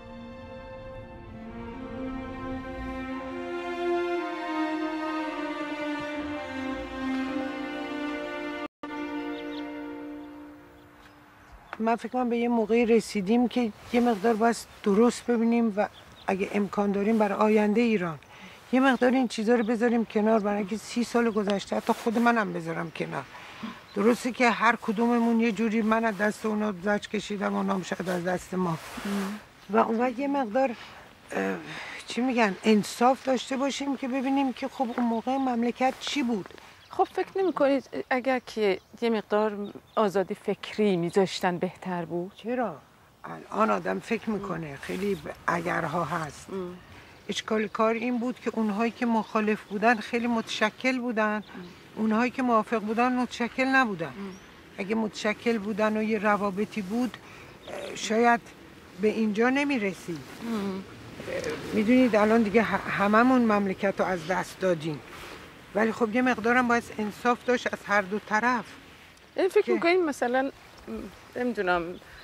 من فکر کنم به یه موقعی رسیدیم که یه مقدار باید درست ببینیم و اگه امکان داریم برای آینده ایران یه مقدار این چیزا رو بذاریم کنار، برای اینکه سی سال گذشته حتی خود منم بذارم کنار. درسته که هر کدوممون یه جوری، من از دست اونا زج کشیدم، اونا هم شاید از دست ما، و اون وقت یه مقدار چی میگن انصاف داشته باشیم که ببینیم که خب اون موقع مملکت چی بود. خب فکر نمی کنید اگر که یه مقدار آزادی فکری میذاشتن بهتر بود؟ چرا؟ الان آدم فکر میکنه، خیلی اگرها هست. ام. اشکال کار این بود که اونهایی که مخالف بودن خیلی متشکل بودن، اونهایی که موافق بودن متشکل نبودن. ام. اگه متشکل بودن و یه روابطی بود شاید به اینجا نمیرسید. میدونید الان دیگه هممون مملکت رو از دست دادیم، ولی خب یه مقدارم باید انصاف داشت از هر دو طرف. این فکر میکنیم مثلا نمیدونم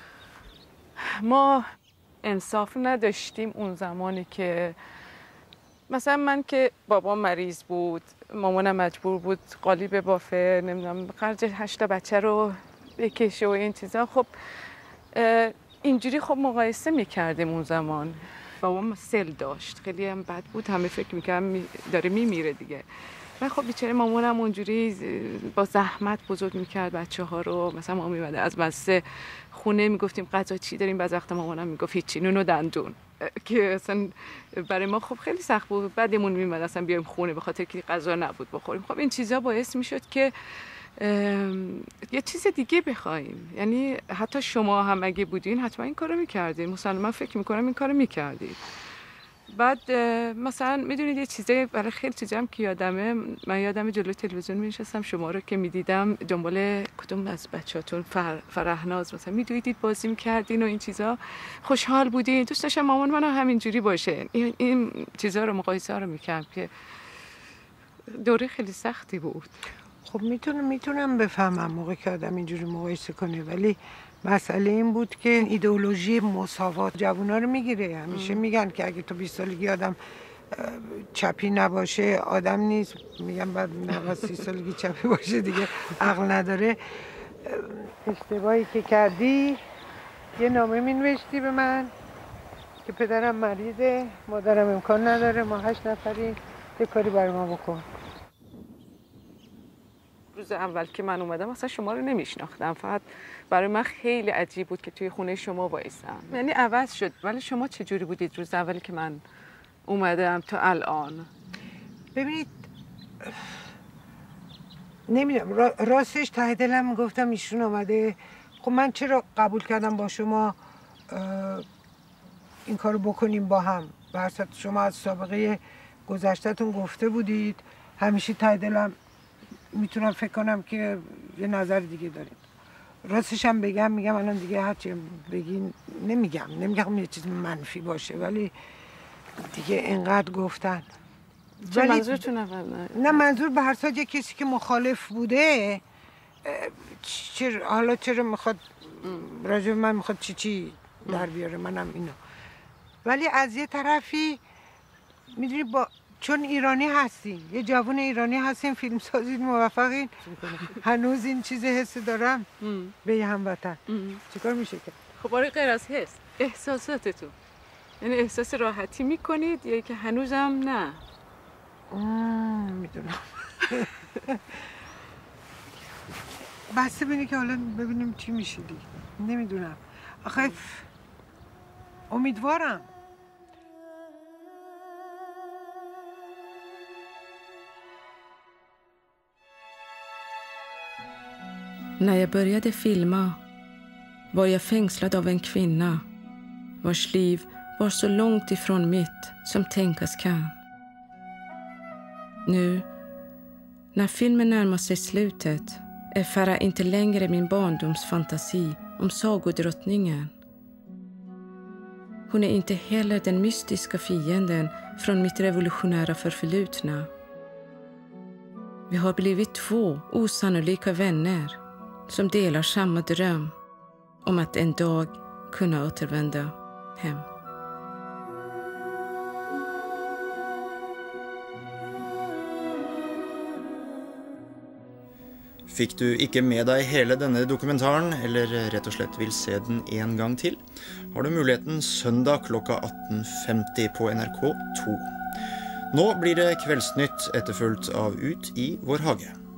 ما انصاف نداشتیم اون زمانی که مثلا من که بابام مریض بود، مامانم مجبور بود قالی ببافه، نمیدونم خرج هشت بچه رو بکشه و این چیزا. خب اینجوری خب مقایسه میکردیم اون زمان. بابام سل داشت، خیلی هم بد بود، همه فکر میکردم داره میمیره دیگه. و خب بیچاره مامانم اونجوری با زحمت بزرگ میکرد بچه ها رو. مثلا ما میمده از مدرسه خونه میگفتیم غذا چی داریم، بعض وقتا مامانم میگفت هیچی، نون و دندون، که اصلا برای ما خب خیلی سخت بود. بعدمون میمد اصلا بیایم خونه به خاطر که غذا نبود بخوریم. خب این چیزا باعث میشد که یه چیز دیگه بخوایم. یعنی حتی شما هم اگه بودین حتما این کارو میکردین، مسلما فکر میکنم این کارو میکردید. بعد مثلا میدونید یه چیزی برای خیلی چیزا هم که یادمه، من یادم جلوی تلویزیون می‌نشستم شما رو که میدیدم دنبال کدوم از بچه‌تون فر... فرهناز مثلا میدویدید بازی می‌کردین و این چیزا خوشحال بودین، دوست داشتم مامان منم همینجوری باشه. این این چیزا رو مقایسه رو می‌کردم که دوره خیلی سختی بود. خب میتونم میتونم بفهمم موقع که آدم اینجوری مقایسه کنه، ولی مسئله این بود که ایدئولوژی مساوات جوونا رو میگیره. همیشه میگن که اگه تو بیست سالگی آدم چپی نباشه آدم نیست، میگن بعد نوز سی سالگی چپی باشه دیگه عقل نداره. اشتباهی که کردی یه نامه مینوشتی به من که پدرم مریضه، مادرم امکان نداره، ما هشت نفریم، یه کاری برای ما بکن. روز اول که من اومدم اصلا شما رو نمیشناختم، فقط برای من خیلی عجیب بود که توی خونه شما وایسم. یعنی عوض شد. ولی شما چجوری بودید روز اولی که من اومدم تا الان؟ ببینید نمیدونم، را... راستش ته دلم میگفتم ایشون آمده، خب من چرا قبول کردم با شما این کارو بکنیم با هم؟ برصد شما از سابقه گذشته‌تون گفته بودید، همیشه ته دلم میتونم فکر کنم که یه نظر دیگه داریم. راستش هم بگم میگم الان دیگه هرچی بگین نمیگم نمیگم یه چیز منفی باشه، ولی دیگه اینقدر گفتن. چه منظورتون نه؟ نه منظور به هر صورت یه کسی که مخالف بوده چرا حالا چرا میخواد راجع من میخواد چی چی در بیاره، منم اینو. ولی از یه طرفی میدونی با چون ایرانی هستین، یه جوان ایرانی هستین، فیلم سازید، موفقین، هنوز این چیز حس دارم به یه هموطن. چیکار میشه که؟ خب آره غیر از حس، احساساتتون، یعنی احساس راحتی میکنید یا که هنوزم نه؟ میدونم. بسته بینی که حالا ببینیم چی میشه دیگه. نمیدونم آخه امیدوارم. När jag började filma var jag fängslad av en kvinna vars liv var så långt ifrån mitt som tänkas kan. Nu, när filmen närmar sig slutet, är Farah inte längre min barndomsfantasi om sagodrottningen. Hon är inte heller den mystiska fienden från mitt revolutionära förflutna. Vi har blivit två osannolika vänner som delar samma dröm om att en dag kunna återvända hem. Fikk du ikke med deg hele denne dokumentaren, eller rett og slett vil se den en gang til, har du muligheten søndag klokka atten femti på N R K to. Nå blir det Kveldsnytt etterfulgt av Ut i vår hage.